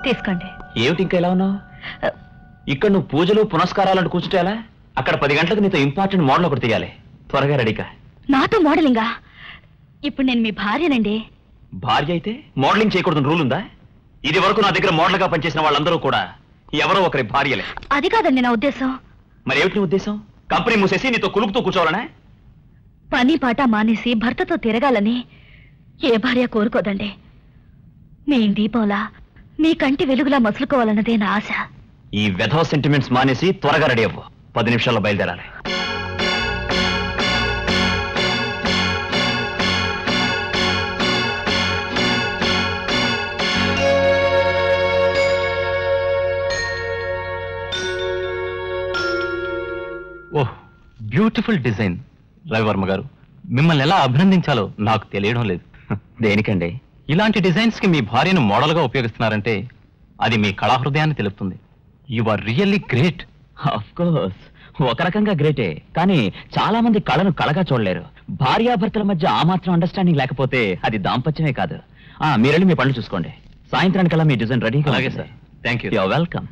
తీసుకోండి. ఏమిటి ఇంకా ఎలా ఉన్నావు? ఇక్కడ నువ్వు పూజలు పునస్కారాలను కూర్చుంటే ఎలా? అక్కడ 10 గంటలకు నీతో ఇంపార్టెంట్ మోడల్ ఒకటి తీయాలి. త్వరగా రెడీకా. నాతో మోడలింగా? ఇప్పుడు నేను మీ భార్యనండి. భార్య అయితే మోడలింగ్ చేయకూడదు రూల్ ఉందా? ఇది వరకు నా దగ్గర మోడల్ గా పనిచేసిన వాళ్ళందరూ కూడా ఎవరో ఒకరి భార్యలే. అది కాదండి నా ఉద్దేశం. మరి ఏమిటి నీ ఉద్దేశం? కంపెనీ మూసేసి నీతో కులుపుతూ కూర్చోవాలనే? పని పాట మానేసి భర్తతో తిరగాలని ఏ భార్య కోరుకోదండి. మీ దీపంలా మీ కంటి వెలుగులా మసులుకోవాలన్నదే నా ఆశ. ఈ వెధవ సెంటిమెంట్స్ మానేసి త్వరగా రెడీ అవ్వు. 10 నిమిషాల్లో బయలుదేరాలి. ఓహ్, బ్యూటిఫుల్ డిజైన్. రవివర్మ గారు, మిమ్మల్ని ఎలా అభినందించాలో నాకు తెలియడం లేదు. దేనికండి? ఇలాంటి డిజైన్స్ కి మీ భార్యను మోడల్ గా ఉపయోగిస్తున్నారంటే అది మీ కళాహృదయాన్ని తెలుపుతుంది. You are really great. Of course, ఒక రకంగా గ్రేటే. కానీ చాలా మంది కళను కళగా చూడలేరు. భార్యాభర్తల మధ్య ఆ మాత్రం అండర్స్టాండింగ్ లేకపోతే అది దాంపత్యమే కాదు. మీరెళ్ళి మీ పనులు చూసుకోండి. సాయంత్రానికల్లా మీ డిజైన్ రెడీ. అలాగే sir. Thank you. You are welcome.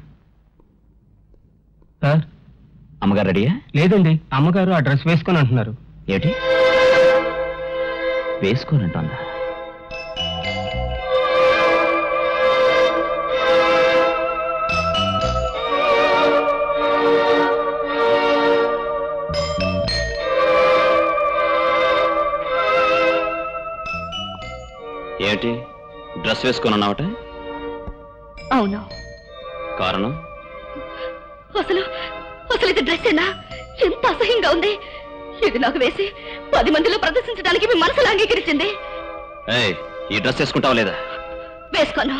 Sir, అమ్మగారు రెడీయా? లేదండి, అమ్మగారు ఆ డ్రెస్ వేసుకొని అంటున్నారు. ఏమిటి వేసుకోనంటుందా? ఏమిటి డ్రెస్ వేసుకున్నావట? అవును. కారణం? అసలు ఇది డ్రెస్సేనా? ఎంత అసహ్యంగా ఉంది. ఇది నాకు వేసి 10 మందిలో ప్రదర్శించడానికి మీ మనసులో అంగీకరించింది. ఈ డ్రెస్ వేసుకుంటావా లేదా? వేసుకోను.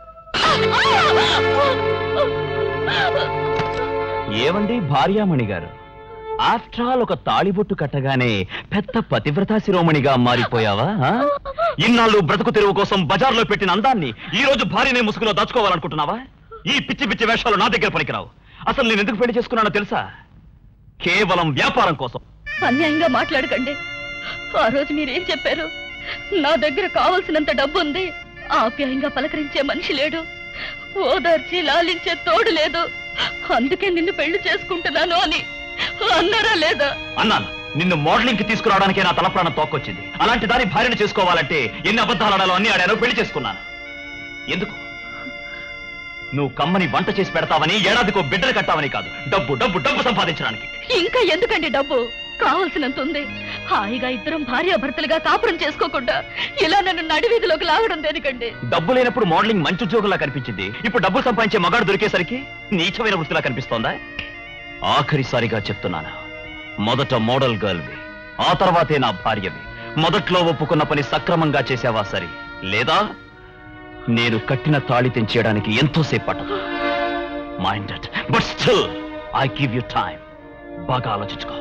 ఏమండి భార్యామణి గారు, ఆఫ్టర్ ఆల్ ఒక తాళిబొట్టు కట్టగానే పెద్ద పతివ్రతా శిరోమణిగా మారిపోయావా? ఇన్నాళ్ళు బ్రతుకు తెరువు కోసం బజార్లో పెట్టిన అందాన్ని ఈ రోజు భార్యనే ముసుగులో దాచుకోవాలనుకుంటున్నావా? ఈ పిచ్చి పిచ్చి వేషాలు నా దగ్గర పనికిరావు. అసలు నేను ఎందుకు పెళ్లి చేసుకున్నానో తెలుసా? కేవలం వ్యాపారం కోసం. అన్యాయంగా మాట్లాడకండి. ఆ రోజు మీరేం చెప్పారు? నా దగ్గర కావలసినంత డబ్బు ఉంది, ఆప్యాయంగా పలకరించే మనిషి లేడు, ఓదార్చి లాలించే తోడు లేదు, అందుకే నిన్ను పెళ్లి చేసుకుంటున్నాను అని అన్నారా లేదా? అన్నాను. నిన్ను మోడలింగ్ కి తీసుకురావడానికే నా తలప్రాణం తోక్కొచ్చింది. అలాంటి దాని భార్యను చేసుకోవాలంటే ఎన్ని అబద్ధాలు ఆడాలో అన్ని ఆడాను. పెళ్లి చేసుకున్నాను. ఎందుకు? నువ్వు కమ్మని వంట చేసి పెడతావని, ఏడాదికో బిడ్డలు కట్టావని కాదు. డబ్బు డబ్బు డబ్బు సంపాదించడానికి. ఇంకా ఎందుకండి డబ్బు? కావలసినంత ఉంది. హాయిగా ఇద్దరం భార్యాభర్తలుగా కాపురం చేసుకోకుండా ఇలా నన్ను నడివీధిలోకి లాగడం దేనికండి? డబ్బు లేనప్పుడు మోడలింగ్ మంచి ఉద్యోగంలా కనిపించింది. ఇప్పుడు డబ్బు సంపాదించే మగాడు దొరికేసరికి నీచమైన వృత్తిలా కనిపిస్తోందా? ఆఖరిసారిగా చెప్తున్నాను, మొదట మోడల్ గర్ల్వి, ఆ తర్వాతే నా భార్యవి. మొదట్లో ఒప్పుకున్న పని సక్రమంగా చేసావా సరి, లేదా నేను కట్టిన తాళి తెంచేయడానికి ఎంతోసేపు పట్టదు. Minded, but still I give you time. బాగా ఆలోచించుకో.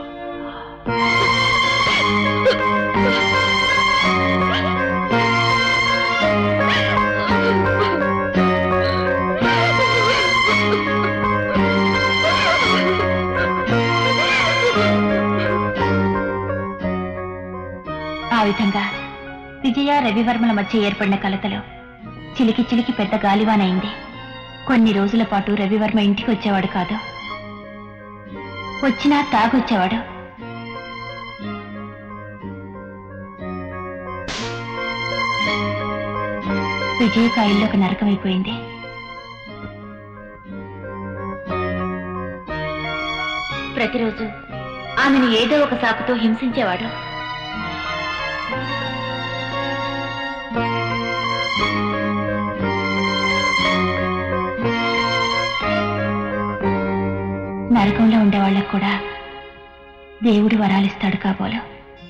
ఆ విధంగా విజయ రవివర్మల మధ్య ఏర్పడిన కలతలో చిలికి చిలికి పెద్ద గాలివానైంది. కొన్ని రోజుల పాటు రవివర్మ ఇంటికి వచ్చేవాడు కాదు. వచ్చినా తాగొచ్చేవాడు. విజయకు ఆ ఇల్లు ఒక నరకమైపోయింది. ప్రతిరోజు ఆమెను ఏదో ఒక సాకుతో హింసించేవాడు. నరకంలో ఉండేవాళ్ళకు కూడా దేవుడు వరాలిస్తాడు కాబోలు.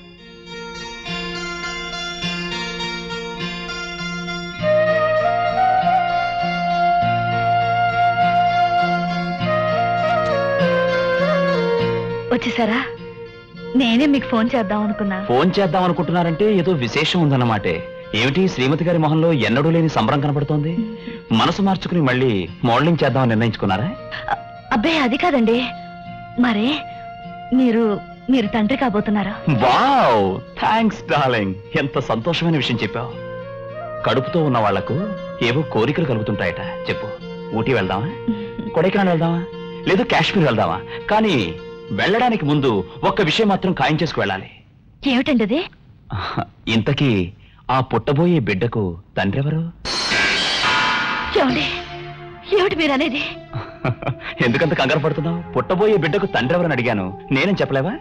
వచ్చేసారా? నేనే మీకు ఫోన్ చేద్దాం అనుకున్నా. ఫోన్ చేద్దాం అనుకుంటున్నారంటే ఏదో విశేషం ఉందన్నమాటే. ఏమిటి శ్రీమతి గారి మొహంలో ఎన్నడూ లేని సంబరం కనబడుతోంది? మనసు మార్చుకుని మళ్ళీ మోడలింగ్ చేద్దామని నిర్ణయించుకున్నారా? అబ్బాయి అది కాదండి. మరే మీరు తండ్రి కాబోతున్నారా? Wow, thanks darling. ఎంత సంతోషమైన విషయం చెప్పావు. కడుపుతో ఉన్న వాళ్లకు ఏవో కోరికలు కలుగుతుంటాయట. చెప్పు, ఊటీ వెళ్దామా, కొడైకెనాల్ వెళ్దామా, లేదు కాశ్మీర్ వెళ్దామా? కానీ వెళ్ళడానికి ముందు ఒక్క విషయం మాత్రం ఖాయం చేసుకు వెళ్ళాలి. ఏమిటండి అది? ఇంతకీ ఆ పుట్టబోయే బిడ్డకు తండ్రి ఎవరు? ఏమిటి మీరు అనేది? ఎందుకంత కంగారు పడుతున్నావు? పుట్టబోయే బిడ్డకు తండ్రి ఎవరని అడిగాను, నేనేం చెప్పలేవా?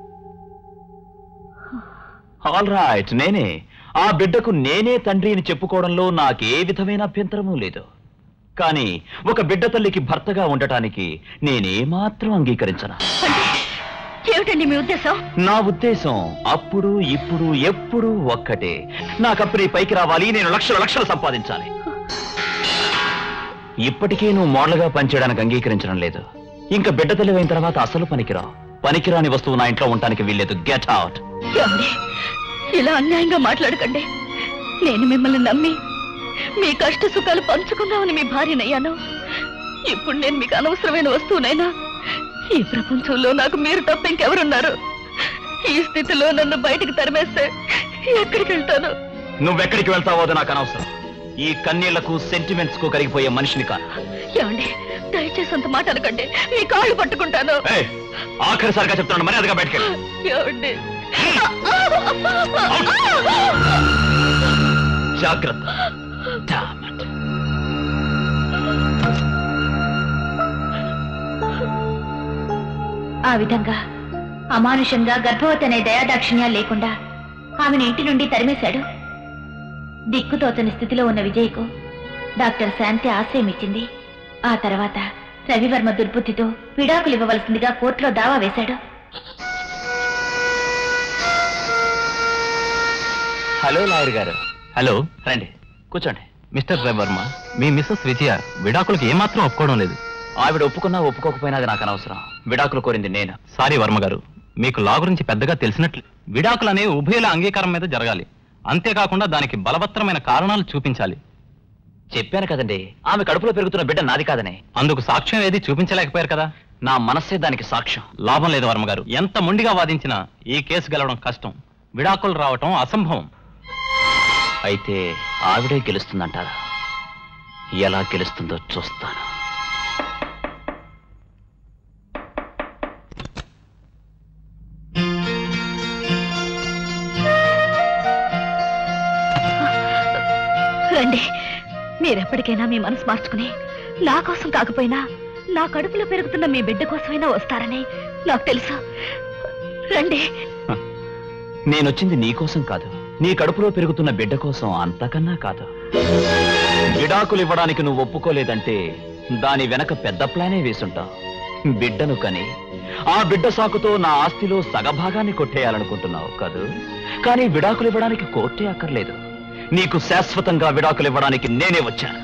ఆల్ రైట్, నేనే. ఆ బిడ్డకు నేనే తండ్రి అని చెప్పుకోవడంలో నాకే విధమైన అభ్యంతరమూ లేదు. కానీ ఒక బిడ్డ తల్లికి భర్తగా ఉండటానికి నేనేమాత్రం అంగీకరించను. ఏమిటండి మీ ఉద్దేశం? నా ఉద్దేశం అప్పుడు ఇప్పుడు ఎప్పుడు ఒక్కటే. నా కంపెనీ పైకి రావాలి, నేను లక్షలు లక్షలు సంపాదించాలి. ఇప్పటికే నువ్వు మోడల్గా పనిచేయడానికి అంగీకరించడం లేదు. ఇంకా బిడ్డ తల్లి అయిన తర్వాత అసలు పనికిరాని వస్తువు నా ఇంట్లో ఉండటానికి వీల్లేదు. Get out. ఇలా అన్యాయంగా మాట్లాడకండి. నేను మిమ్మల్ని నమ్మి మీ కష్ట సుఖాలు పంచుకుందామని మీ భార్యనయ్యాను. ఇప్పుడు నేను మీకు అనవసరమైన వస్తువునైనా? ఈ ప్రపంచంలో నాకు మీరు తప్ప ఇంకెవరున్నారు? ఈ స్థితిలో నన్ను బయటికి తరిమేస్తే ఎక్కడికి వెళ్తాను? నువ్వెక్కడికి వెళ్తావో నాకు అనవసరం. ఈ కన్నీళ్లకు సెంటిమెంట్స్ కు కరిగిపోయే మనిషిని కాదు. ఏమండి, దయచేసి అంత మాట అనకండి, మీ కాళ్ళు పట్టుకుంటాను. ఆఖరిసారిగా చెప్తున్నాను, మరి అదిగా బయటకెళ్ళి. ఏమండి, జాగ్రత్త. ఆ విధంగా అమానుషంగా గర్భవతి అనే దయాదాక్షిణ్యాలు లేకుండా ఆమెను ఇంటి నుండి తరిమేశాడు. దిక్కుతోచని స్థితిలో ఉన్న విజయ్కు డాక్టర్ శాంతి ఆశ్రయం ఇచ్చింది. ఆ తర్వాత రవివర్మ దుర్బుద్ధితో విడాకులు ఇవ్వవలసిందిగా కోర్టులో దావా వేశాడు. హలో లాయర్ గారు. హలో, రండి కూర్చోండి. మిస్టర్ రవివర్మ, మీ మిస్సెస్ విజయ విడాకులకు ఏమాత్రం ఒప్పుకోవడం లేదు. ఆవిడ ఒప్పుకున్నా ఒప్పుకోకపోయినా అది నాకు అనవసరం. విడాకులు కోరింది నేను. సారీ వర్మ గారు, మీకు లా గురించి పెద్దగా తెలిసినట్లు. విడాకులు అనేవి ఉభయుల అంగీకారం మీద జరగాలి. అంతేకాకుండా దానికి బలవత్తరమైన కారణాలు చూపించాలి. చెప్పాను కదండి, ఆమె కడుపులో పెరుగుతున్న బిడ్డ నాది కాదని. అందుకు సాక్ష్యం ఏది చూపించలేకపోయారు కదా? నా మనస్సే దానికి సాక్ష్యం. లాభం లేదు వర్మ గారు, ఎంత మొండిగా వాదించినా ఈ కేసు గెలవడం కష్టం. విడాకులు రావటం అసంభవం. అయితే ఆవిడే గెలుస్తుందంటారా? ఎలా గెలుస్తుందో చూస్తాను. రండి, మీరెప్పటికైనా మీ మనసు మార్చుకుని నా కోసం కాకపోయినా నా కడుపులో పెరుగుతున్న మీ బిడ్డ కోసమైనా వస్తారని నాకు తెలుసు. రండి. నేనొచ్చింది నీకోసం కాదు, నీ కడుపులో పెరుగుతున్న బిడ్డ కోసం. అంతకన్నా కాదు. విడాకులు ఇవ్వడానికి నువ్వు ఒప్పుకోలేదంటే దాని వెనక పెద్ద ప్లానే వేసుంటావు. బిడ్డను కని ఆ బిడ్డ సాకుతో నా ఆస్తిలో సగభాగాన్ని కొట్టేయాలనుకుంటున్నావు కాదు. కానీ విడాకులు ఇవ్వడానికి కోర్టే అక్కర్లేదు. నీకు శాశ్వతంగా విడాకులు ఇవ్వడానికి నేనే వచ్చాను.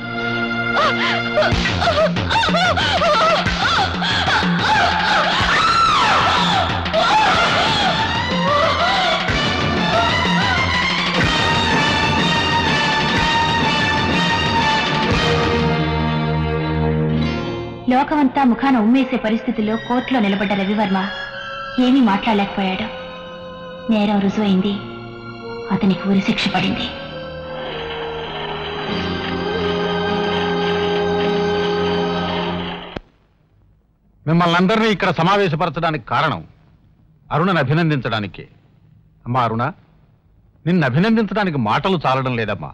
లోకమంతా ముఖాన ఉమ్మేసే పరిస్థితుల్లో కోర్టులో నిలబడ్డ రవివర్మ ఏమీ మాట్లాడలేకపోయాడు. నేరం రుజువైంది, అతనికి ఉరిశిక్ష పడింది. మిమ్మల్ని అందరినీ ఇక్కడ సమావేశపరచడానికి కారణం అరుణని అభినందించడానికే. అమ్మా అరుణ, నిన్ను అభినందించడానికి మాటలు చాలడం లేదమ్మా.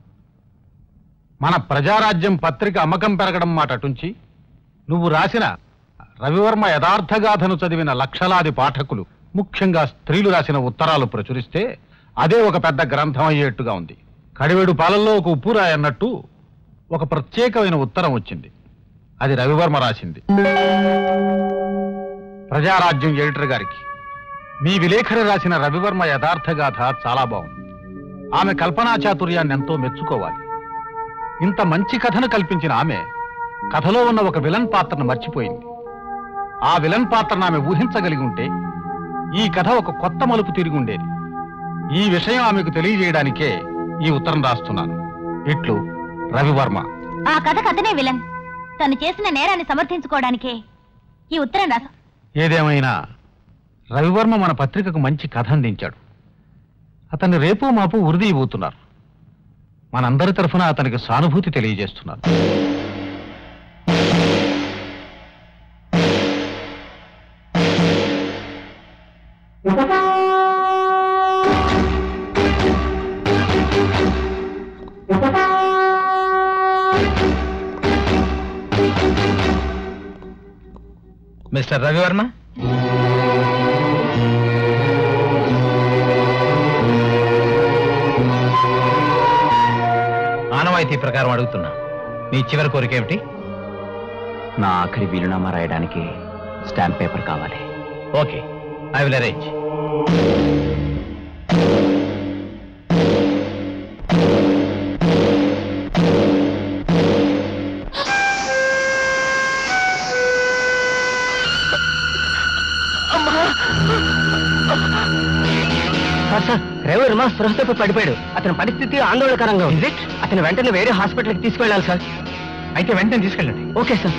మన ప్రజారాజ్యం పత్రిక అమ్మకం పెరగడం మాట అటుంచి నువ్వు రాసిన రవివర్మ యథార్థగాథను చదివిన లక్షలాది పాఠకులు, ముఖ్యంగా స్త్రీలు రాసిన ఉత్తరాలు ప్రచురిస్తే అదే ఒక పెద్ద గ్రంథం అయ్యేట్టుగా ఉంది. కడివెడు పాలల్లో ఒక ఉప్పురాయి అన్నట్టు ఒక ప్రత్యేకమైన ఉత్తరం వచ్చింది. అది రవివర్మ రాసింది. ప్రజారాజ్యం ఎడిటర్ గారికి మీ విలేఖరి రాసిన రవివర్మ యథార్థగాథ చాలా బాగుంది. ఆమె కల్పనా చాతుర్యాన్ని ఎంతో మెచ్చుకోవాలి. ఇంత మంచి కథను కల్పించిన ఆమె కథలో ఉన్న ఒక విలన్ పాత్రను మర్చిపోయింది. ఆ విలన్ పాత్రను ఆమె ఊహించగలిగి ఉంటే ఈ కథ ఒక కొత్త మలుపు తిరిగి ఉండేది. ఈ విషయం ఆమెకు తెలియజేయడానికే ఈ ఉత్తరం రాస్తున్నాను. ఇట్లు రవివర్మ. ఆ కథకు అతనే విలన్. తను చేసిన నేరాన్ని సమర్థించుకోవడానికే ఈ ఉత్తరం రాసా. ఏదేమైనా రవివర్మ మన పత్రికకు మంచి కథ అందించాడు. అతన్ని రేపు మాపు ఉరిదీయబోతున్నారు. మనందరి తరఫున అతనికి సానుభూతి తెలియజేస్తున్నాను. మిస్టర్ రవివర్మ, ఆనవాయితీ ప్రకారం అడుగుతున్నా, మీ చివరి కోరిక ఏమిటి? నా ఆఖరి వీలునామా రాయడానికి స్టాంప్ పేపర్ కావాలి. Okay, I will arrange. Driver స్పృహతో పడిపోయాడు. అతని పరిస్థితి ఆందోళనకరంగా ఉంది. అతను వెంటనే వేరే హాస్పిటల్కి తీసుకెళ్ళాలి సార్. అయితే వెంటనే తీసుకెళ్ళండి. Okay sir.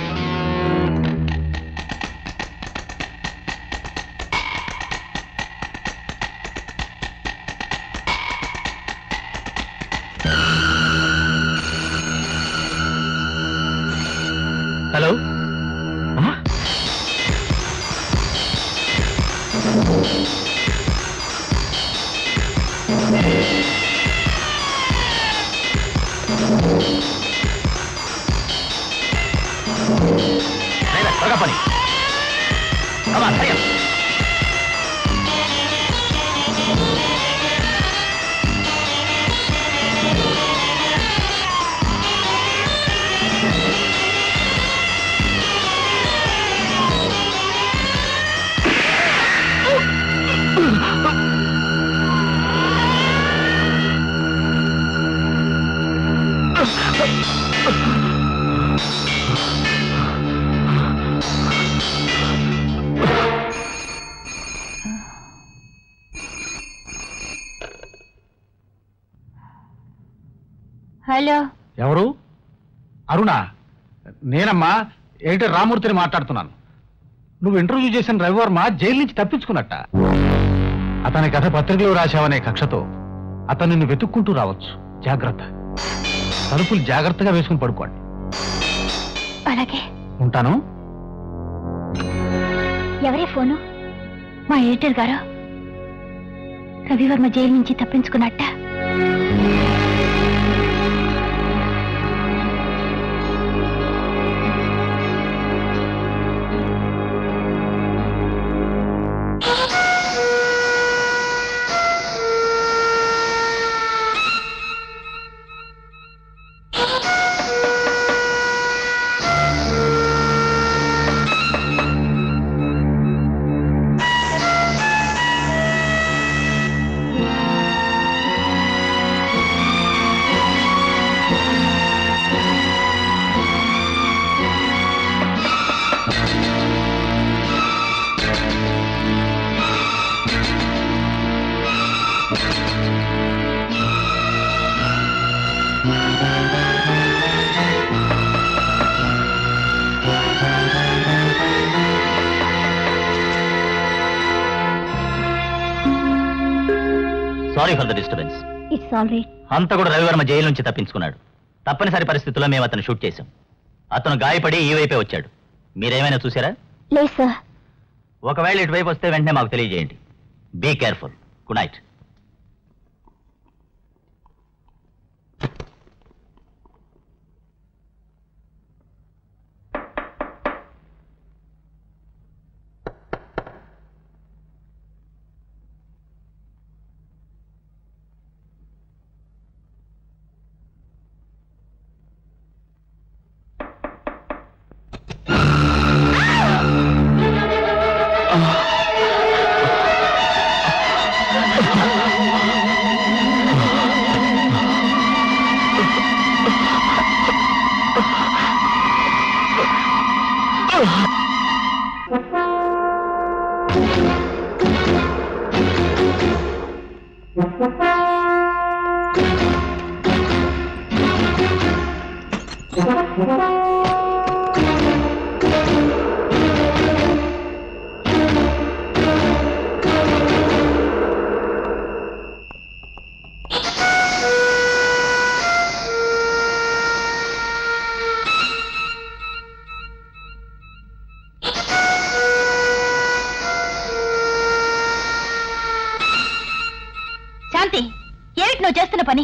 హలో, త్వరగా పని. హలో, ఎవరు? అరుణా? నేనమ్మా. ఏంటి రామూర్తిని మాట్లాడుతున్నాను. నువ్వు ఇంటర్వ్యూ చేసిన రవివర్మ జైలు నుంచి తప్పించుకున్నట్ట. అతని కథ పత్రికలో రాశావనే కక్షతో అతను నిన్ను వెతుక్కుంటూ రావచ్చు. జాగ్రత్త. తలుపులు జాగ్రత్తగా వేసుకుని పడుకోండి. అలాగే. ఉంటాను. ఎవరే ఫోను? మా ఎడిటర్ గారు. రవివర్మ జైలు నుంచి తప్పించుకున్నట్ట. Sorry for the disturbance. It's all right. హంతకుడు రవివర్మ జైలు నుంచి తప్పించుకున్నాడు. తప్పనిసరి పరిస్థితుల్లో మేము అతను షూట్ చేశాం. అతను గాయపడి ఈ వైపే వచ్చాడు. మీరేమైనా చూసారా? లేదు సార్. ఒకవేళ ఇటువైపు వస్తే వెంటనే మాకు తెలియజేయండి. Be careful. Good night. నువ్వు చేస్తున్న పని?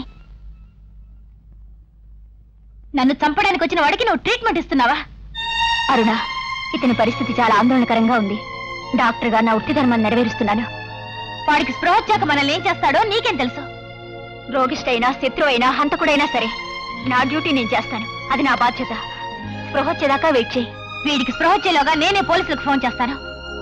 నన్ను చంపడానికి వచ్చిన వాడికి నువ్వు ట్రీట్మెంట్ ఇస్తున్నావా? అరుణ, ఇతని పరిస్థితి చాలా ఆందోళనకరంగా ఉంది. డాక్టర్గా నా వృత్తి ధర్మాన్ని నెరవేరుస్తున్నాను. వాడికి స్పృహ వచ్చాక మనల్ని ఏం చేస్తాడో నీకేం తెలుసు? రోగిష్టైనా, శత్రువు అయినా, హంతకుడైనా సరే నా డ్యూటీ నేను చేస్తాను. అది నా బాధ్యత. స్పృహ వచ్చేదాకా వెయిట్ చేయి. వీడికి స్పృహ వచ్చేలోగా నేనే పోలీసులకు ఫోన్ చేస్తాను.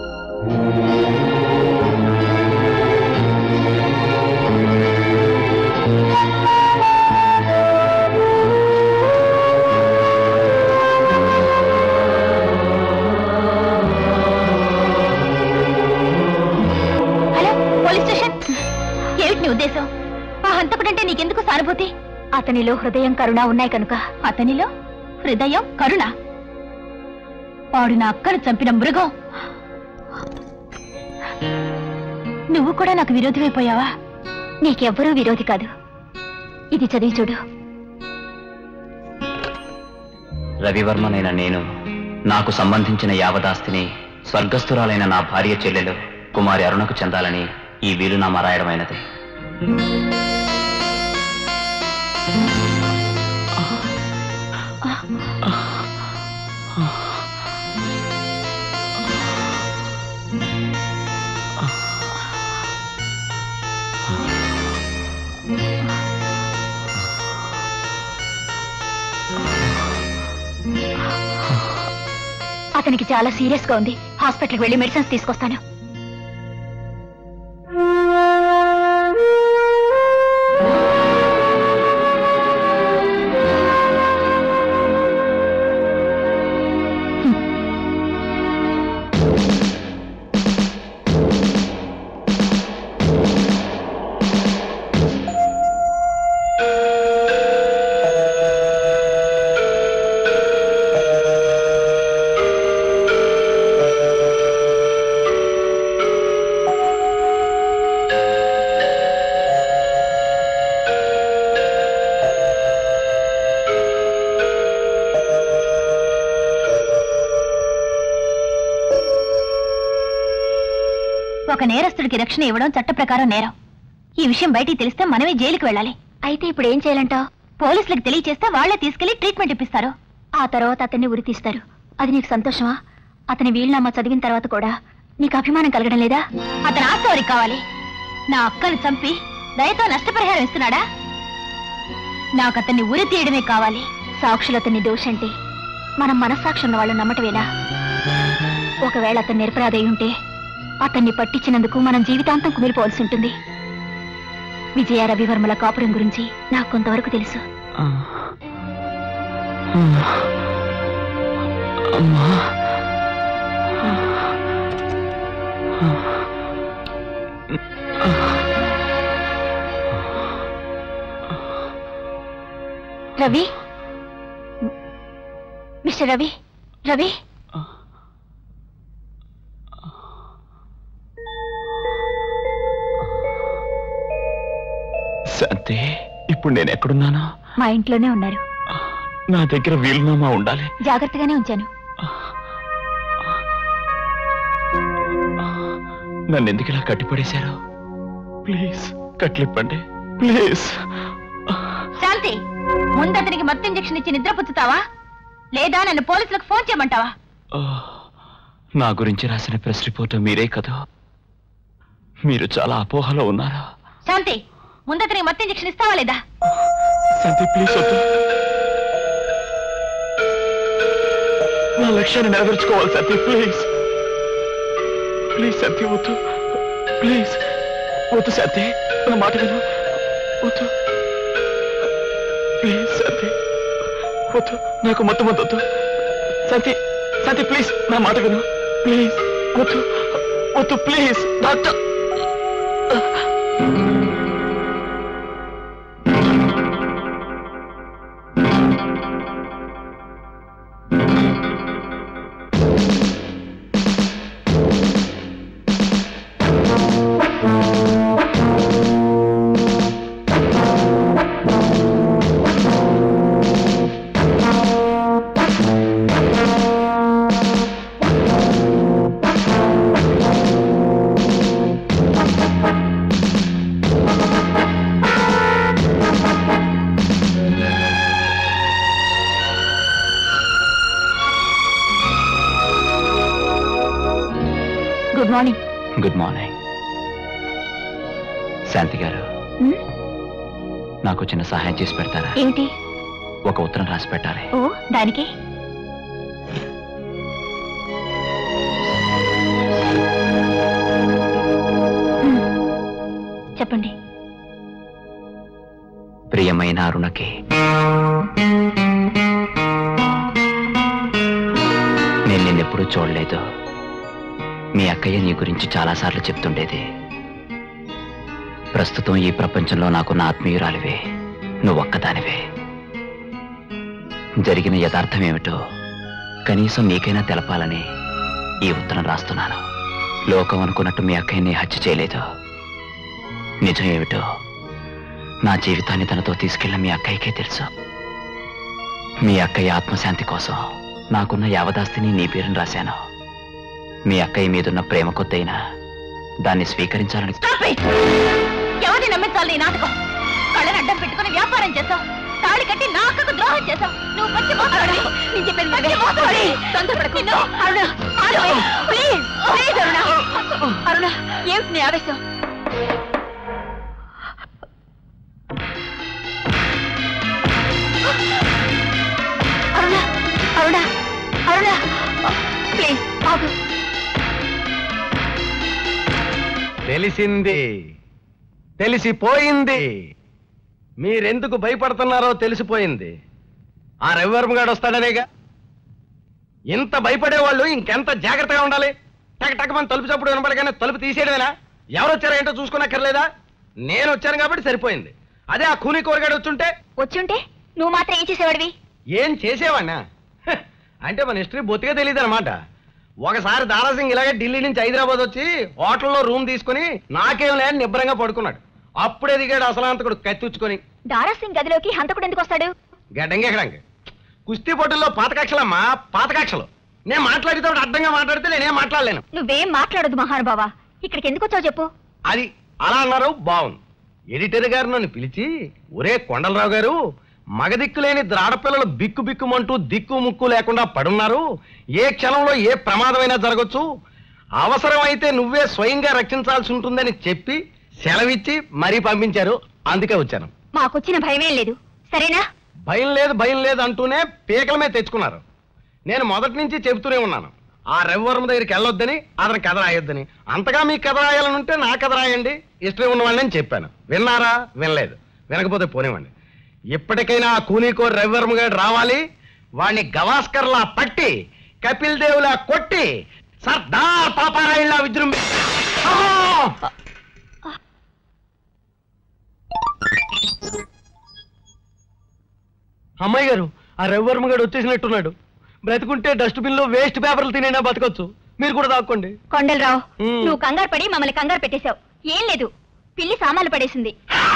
Hello, police station. ఏమిటి నీ ఉద్దేశం? ఆ హంతకుడంటే నీకెందుకు సానుభూతి? అతనిలో హృదయం, కరుణ ఉన్నాయి కనుక. అతనిలో హృదయం, కరుణ? వాడు నా అక్కను చంపిన మృగం. నువ్వు కూడా నాకు విరోధివైపోయావా? నీకెవ్వరూ విరోధి కాదు. ఇది చదివి చూడు. రవివర్మనైన నేను నాకు సంబంధించిన యావదాస్తిని స్వర్గస్థురాలైన నా భార్య చెల్లెలు కుమారి అరుణకు చెందాలని ఈ వీలునామా రాయడమైనది. అతనికి చాలా సీరియస్ గా ఉంది. హాస్పిటల్కి వెళ్ళి మెడిసిన్స్ తీసుకొస్తాను. ఒక నేరస్తుడికి రక్షణ ఇవ్వడం చట్ట ప్రకారం నేరం. ఈ విషయం బయటికి తెలిస్తే మనమే జైలుకి వెళ్ళాలి. అయితే ఇప్పుడు ఏం చేయాలంటావు? పోలీసులకు తెలియచేస్తే వాళ్లే తీసుకెళ్లి ట్రీట్మెంట్ ఇప్పిస్తారు. ఆ తర్వాత అతన్ని ఉరితీస్తారు. అది నీకు సంతోషమా? అతని వీలునామా చదివిన తర్వాత కూడా నీకు అభిమానం కలగడం లేదా? అతని ఆస్తి కావాలి. నా అక్కను చంపి దయతో నష్టపరిహారం ఇస్తున్నాడా? నాకు అతన్ని ఉరి తీయడమే కావాలి. సాక్షులు అతన్ని దోషంటే మనం మనస్సాక్షి ఉన్న వాళ్ళు నమ్మటమేనా? ఒకవేళ అతన్ని నిరపరాధి ఉంటే అతన్ని పట్టించినందుకు మనం జీవితాంతం కుమిలిపోవాల్సి ఉంటుంది. విజయ రవివర్మల కాపురం గురించి నాకు కొంతవరకు తెలుసు. రవి, మిస్టర్ రవి, రవి, శాంతి, ఇప్పుడు నేను ఎక్కడున్నాను? మా ఇంట్లోనే ఉన్నారు. నా దగ్గర వీలునామా ఉండాలి. జాగ్రత్తగానే ఉంచాను. నన్ను ఎందుకు ఇలా కట్టిపడేశారు? Please కట్లిప్పండి, please. శాంతి, ముందు అతనికి మత్తు ఇంజెక్షన్ ఇచ్చి నిద్రపుచ్చుతావా లేదా నన్ను పోలీసులకు ఫోన్ చేయమంటావా? నా గురించి రాసిన ప్రెస్ రిపోర్ట్ మీరే కదా? మీరు చాలా అపోహలో ఉన్నారు. శాంతి, ముందు అతనికి మత్తు ఇంజెక్షన్ ఇస్తావా లేదా? శాంతి ప్లీజ్ వద్దు. నా లక్ష్యాన్ని నెరవేర్చుకోవాలి శాంతి, ప్లీజ్ ప్లీజ్ శాంతి వద్దు, ప్లీజ్ వద్దు శాంతి, నా మాట విను, వద్దు ప్లీజ్ శాంతి, వద్దు, నాకు మత్తు వద్దు శాంతి, శాంతి ప్లీజ్ నా మాట విను, ప్లీజ్ వద్దు వద్దు, please doctor. Good morning. Good morning. Shanti గారు, నాకు చిన్న సహాయం చేసి పెడతారా? ఏమిటి? ఒక ఉత్తరం రాసి పెట్టాలి. ఓ, దానికి చెప్పండి. ప్రియమైన అరుణకి, నేను నిన్నెప్పుడూ చూడలేదు. మీ అక్కయ్య నీ గురించి చాలాసార్లు చెప్తుండేది. ప్రస్తుతం ఈ ప్రపంచంలో నాకు నా ఆత్మీయురాలివే, నువ్వొక్కదానివే. జరిగిన యథార్థం ఏమిటో కనీసం నీకైనా తెలపాలని ఈ ఉత్తరం రాస్తున్నాను. లోకం అనుకున్నట్టు మీ అక్కయ్యని హత్య చేయలేదు. నిజం ఏమిటో నా జీవితాన్ని తనతో తీసుకెళ్ళిన మీ అక్కయ్యకే తెలుసు. మీ అక్కయ్య ఆత్మశాంతి కోసం నాకున్న యావదాస్తిని నీ పేరుని రాశాను. మీ అక్కయ్య మీదున్న ప్రేమ కొద్దైనా దాన్ని స్వీకరించాలని. ఎవరిని నమ్మించాలి ఈ నాటకం? కళ్ళని అడ్డం పెట్టుకుని వ్యాపారం చేస్తావు, తాళి కట్టి నా అక్కకు ద్రోహం చేస్తావు. నువ్వు పచ్చి మోసగాడివి. నేను చెప్పేది మోసగాడి. తొందరపడకు. అరుణ, ప్లీజ్ ప్లీజ్ అరుణ. అరుణ, ఏమిటి నీ ఆవేశం? అరుణ, అరుణ, అరుణ, ప్లీజ్ ఆగు. తెలిసింది, తెలిసిపోయింది. మీరెందుకు భయపడుతున్నారో తెలిసిపోయింది. ఆ రవివర్మ గారు వస్తాడనేగా. ఇంత భయపడేవాళ్ళు ఇంకెంత జాగ్రత్తగా ఉండాలి. టకటకమని తలుపు చప్పుడు వినపడగానే తలుపు తీసేయడమేనా? ఎవరు వచ్చారో ఏంటో చూసుకున్నక్కర్లేదా? నేను వచ్చాను కాబట్టి సరిపోయింది. అదే ఆ కూని కూరగాడు వచ్చుంటే నువ్వు మాత్రం ఏం చేసేవాడివి? ఏం చేసేవాడినా? అంటే మన హిస్టరీ బొత్తిగా తెలియదు అనమాట. ఒకసారి దారాసింగ్ ఇలాగే ఢిల్లీ నుంచి హైదరాబాద్ వచ్చి హోటల్లో రూమ్ తీసుకుని నాకేం లేని నిబ్బరంగా పడుకున్నాడు. అప్పుడే దిగాడు అసలాంతకుడు కత్తిచ్చుకొని. దారాసింగ్ గదిలోకి హంతకుడు ఎందుకు వస్తాడు? గడ్డంగెక్కడానికి. కుస్తీ పోటీల్లో పాతకక్షలమ్మా, పాతకక్షలు. నేను మాట్లాడితే అడ్డంగా మాట్లాడితే నేనేం మాట్లాడలేను. నువ్వేం మాట్లాడదు మహానుభావా. ఇక్కడికి ఎందుకు వచ్చావు చెప్పు. అది అలా అన్నారు, బాగుంది. ఎడిటర్ గారు నన్ను పిలిచి, ఒరే కొండలరావు గారు, మగదిక్కు లేని ఆడపిల్లలు బిక్కు బిక్కుమంటూ దిక్కు ముక్కు లేకుండా పడున్నారు. ఏ క్షణంలో ఏ ప్రమాదమైనా జరగచ్చు. అవసరమైతే నువ్వే స్వయంగా రక్షించాల్సి ఉంటుందని చెప్పి సెలవిచ్చి మరీ పంపించారు. అందుకే వచ్చాను. మాకొచ్చిన భయమేం లేదు, సరేనా? భయం లేదు భయం లేదు అంటూనే పీకల మీద తెచ్చుకున్నారు. నేను మొదటి నుంచి చెబుతూనే ఉన్నాను, ఆ రవివర్మ దగ్గరికి వెళ్ళొద్దని, అతని కథ రాయొద్దని. అంతగా మీకు కథ రాయాలనుంటే నా కథ రాయండి, ఇష్టం ఉన్నవాళ్ళని చెప్పాను. విన్నారా? వినలేదు. వినకపోతే పోనివ్వండి. ఇప్పటికైనా ఆ కూనీకోరు రవివర్మ గారు రావాలి. వాడిని గవాస్కర్లా పట్టి, కపిల్ దేవులా కొట్టి, సర్దార్ పాపారాయుళ్లా విజృంభి. అమ్మాయి గారు, ఆ రవివర్మ గారు వచ్చేసినట్టున్నాడు. బ్రతుకుంటే డస్ట్బిన్ లో వేస్ట్ పేపర్లు తినైనా బతకొచ్చు. మీరు కూడా దాక్కోండి. కొండలరావు, నువ్వు కంగారు పడి మమ్మల్ని కంగారు పెట్టేశావు. ఏం లేదు, పిల్లి సామాన్లు పడేసింది.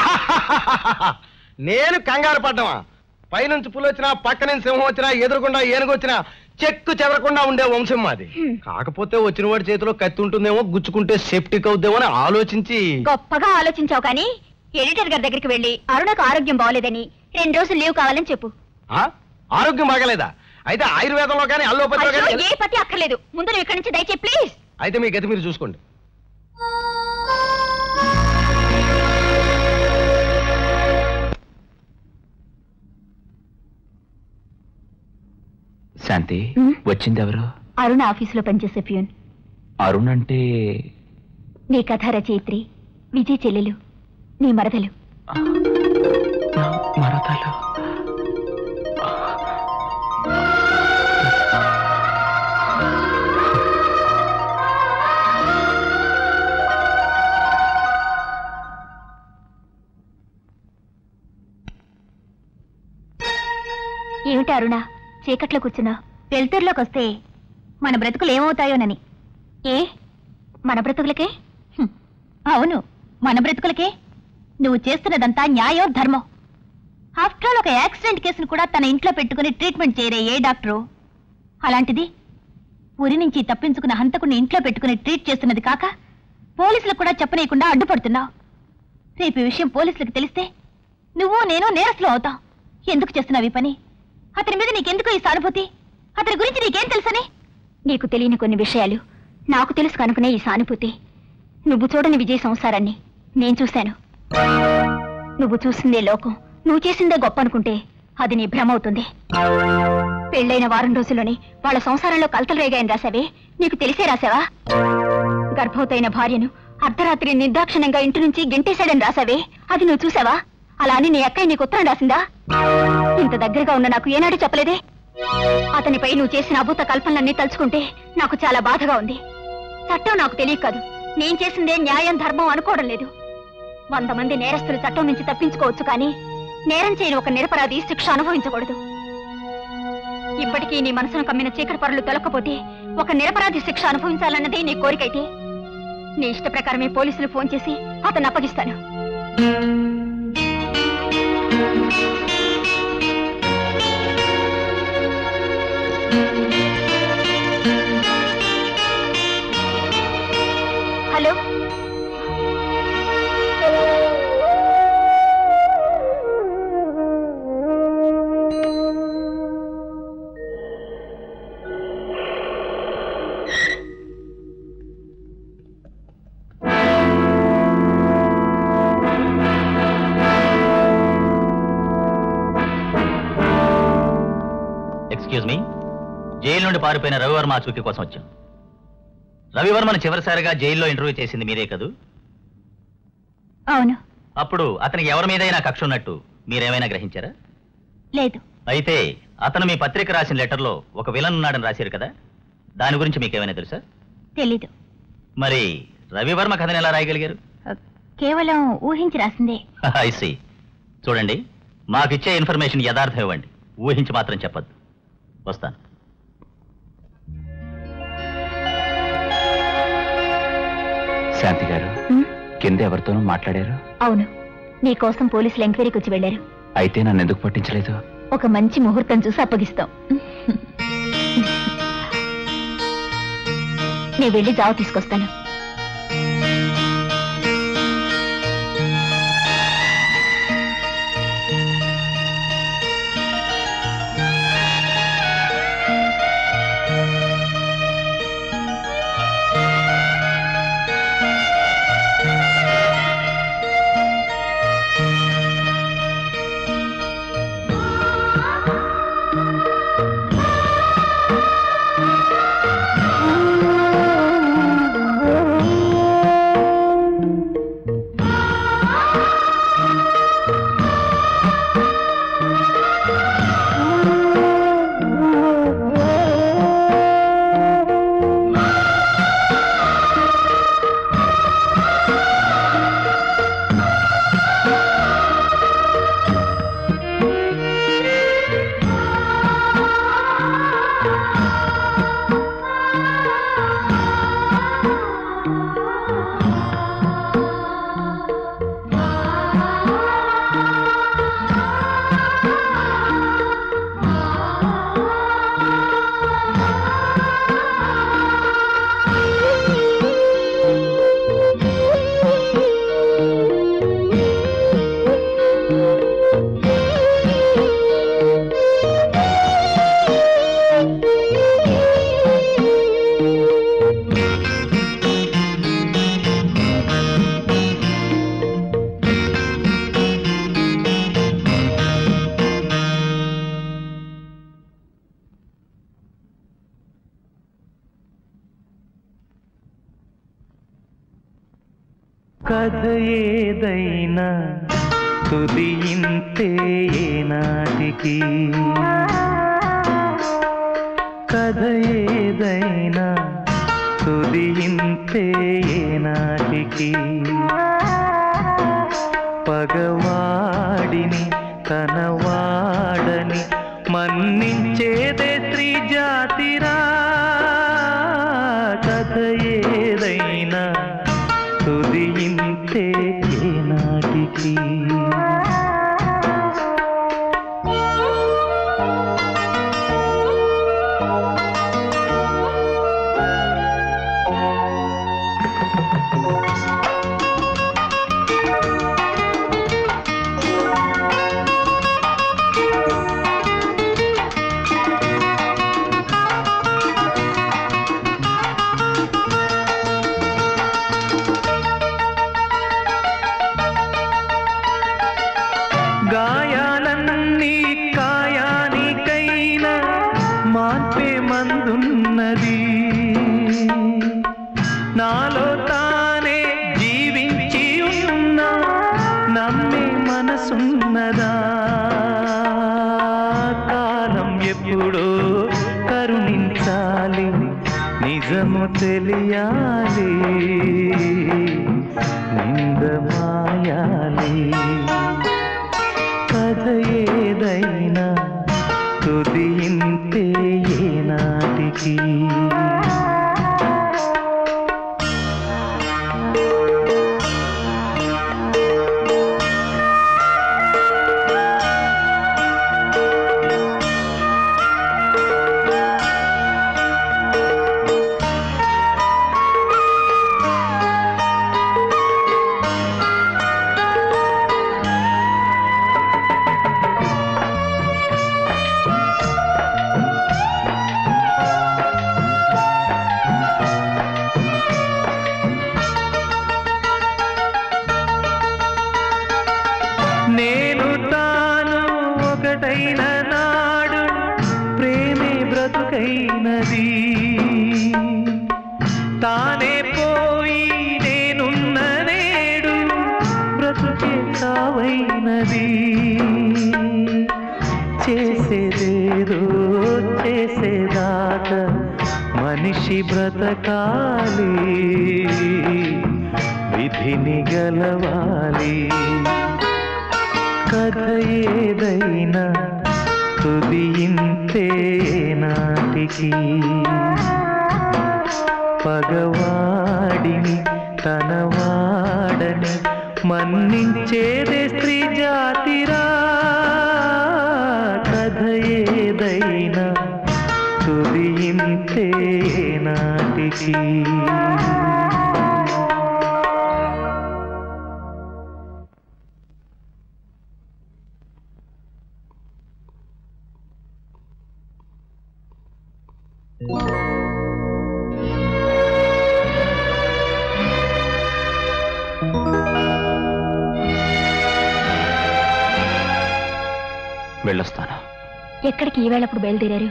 నేను కంగారు పడ్డమా? పైనుంచి పులి వచ్చినా, పక్కన సింహం వచ్చినా, ఎదురుకుండా ఏనుగు వచ్చినా చెక్కు చెదరకుండా ఉండే వంశం మాది. కాకపోతే వచ్చిన వాడి చేతిలో కత్తి ఉంటుందేమో, గుచ్చుకుంటే సెప్టిక్ అవుద్దేమో అని ఆలోచించి. గొప్పగా ఆలోచించావు. కానీ ఎడిటర్ గారి దగ్గరికి వెళ్ళి అరుణకు ఆరోగ్యం బాగోలేదని 2 రోజులు లీవ్ కావాలని చెప్పు. ఆరోగ్యం బాగలేదా? అయితే ఆయుర్వేదంలో కానీ అల్లోపతిలో కానీ ఏ పతి అక్కర్లేదు. ముందు నువ్వు ఇక్కడి నుంచి దయచేయి ప్లీజ్. అయితే మీ గతి మీరు చూసుకోండి. శాంతి, వచ్చింది ఎవరు? అరుణ ఆఫీసులో పనిచేసే ప్యూన్. అరుణ్ అంటే? నీ కథ రచయిత్రి, విజయ్ చెల్లెలు, నీ మరదలు. మరదలు? ఏమిటి అరుణ చీకట్లో కూర్చున్నా? వెళ్తుర్లోకి వస్తే మన బ్రతుకులు ఏమవుతాయోనని. ఏ మన బ్రతుకులకే? అవును, మన బ్రతుకులకే. నువ్వు చేస్తున్నదంతా న్యాయో ధర్మం. ఆఫ్టర్ ఆల్ ఒక యాక్సిడెంట్ కేసును కూడా తన ఇంట్లో పెట్టుకుని ట్రీట్మెంట్ చేయరే ఏ డాక్టరు. అలాంటిది ఉరి నుంచి తప్పించుకున్న హంతకుని ఇంట్లో పెట్టుకుని ట్రీట్ చేస్తున్నది కాక పోలీసులకు కూడా చెప్పనీయకుండా అడ్డుపడుతున్నావు. రేపు ఈ విషయం పోలీసులకు తెలిస్తే నువ్వు నేను నేరస్తులు అవుతాం. ఎందుకు చేస్తున్నావు ఈ పని? అతని మీద నీకెందుకు ఈ సానుభూతి? అతని గురించి నీకేం తెలుసని? నీకు తెలియని కొన్ని విషయాలు నాకు తెలుసు కనుకనే ఈ సానుభూతి. నువ్వు చూడని విజయ సంసారాన్ని నేను చూశాను. నువ్వు చూసిందే లోకం, నువ్వు చేసిందే గొప్ప అనుకుంటే అది నీ భ్రమ అవుతుంది. పెళ్ళైన వారం రోజుల్లోనే వాళ్ళ సంసారంలో కలతలు రేగాయని రాసావే, నీకు తెలిసే రాసావా? గర్భవతైన భార్యను అర్ధరాత్రి నిర్దాక్షిణ్యంగా ఇంటి నుంచి గెంటేశాడని రాసావే, అది నువ్వు చూసావా? అలా అని నీ అక్కయ్య నీకు ఉత్తరం రాసిందా? ఇంత దగ్గరగా ఉన్న నాకు ఏనాడు చెప్పలేదే? అతనిపై నువ్వు చేసిన అభూత కల్పనలన్నీ తలుచుకుంటే నాకు చాలా బాధగా ఉంది. చట్టం నాకు తెలియక కాదు, నేను చేసిందే న్యాయం ధర్మం అనుకోవడం లేదు. 100 మంది నేరస్తులు చట్టం నుంచి తప్పించుకోవచ్చు, కానీ నేరం చేయని ఒక నిరపరాధి శిక్ష అనుభవించకూడదు. ఇప్పటికీ నీ మనసును కమ్మిన చీకటి పరులు తొలకపోతే ఒక నిరపరాధి శిక్ష అనుభవించాలన్నదే నీ కోరికైతే నీ ఇష్ట ప్రకారమే పోలీసులు ఫోన్ చేసి అతన్ని అప్పగిస్తాను. హలో, ఎక్స్క్యూజ్ మీ, జైలు నుండి పారిపోయిన రవివర్మ ఆచూకీ కోసం వచ్చాం. రవివర్మను చివరిసారిగా జైల్లో ఇంటర్వ్యూ చేసింది మీరే కదూ? అవును. అప్పుడు అతనికి ఎవరి మీదైనా కక్ష ఉన్నట్టు మీరేమైనా గ్రహించారా? లేదు. అయితే అతను మీ పత్రిక రాసిన లెటర్లో ఒక విలన్ ఉన్నాడని రాశారు కదా, దాని గురించి మీకేమైనా తెలుసా? తెలీదు. మరి రవివర్మ కథను ఎలా రాయగలిగారు? కేవలం ఊహించి రాసిందే. I see. చూడండి, మాకిచ్చే ఇన్ఫర్మేషన్ యథార్థం ఇవ్వండి, ఊహించి మాత్రం చెప్పద్దు. వస్తాను. శాంతి గారు, కింద ఎవరితోనూ మాట్లాడారు? అవును, నీకోసం పోలీసులు ఎంక్వైరీకి వచ్చి వెళ్ళారు. అయితే నన్ను ఎందుకు పట్టించలేదు? ఒక మంచి ముహూర్తం చూసి అప్పగిస్తాం. నేను వెళ్ళి జావ తీసుకొస్తాను. కథ ఏదైనా తుది ఇంతే ఏనాటికి, కథ ఏదైనా తుది ఇంతే ఏనాటికి, పగవాడిని తనవాడని మన్నించేదే స్త్రీ జాతిరా. కథ ఏదైనా తుది ఇంతే ఏనాటికి. తనలో తానే జీవించి ఉన్నా నమ్మే మనసున్నదా? కాలం ఎప్పుడో కరుణించాలి, నిజము తెలియాలి, నిందమాయాలి. కథ ఏదైనా తుది ఇంతే ఏనాటికి. నేను తాను ఒకటైన నాడు ప్రేమే బ్రతుకైనది, తానే పోయి నేనున్న నేడు బ్రతుకే చావైనది. చేసేదేదో చేసేదాకా మనిషి బ్రతకాలి, విధిని గెలవాలి. కథ ఏదైనా తుది ఇంతే నాటికి. పగవాడిని తనవాడని మన్నించేదే స్త్రీ జాతిరా. కథ ఏదైనా తుది ఇంతే నాటికి. వెళ్ళొస్తాను. ఎక్కడికి ఈవేళప్పుడు బయలుదేరారు?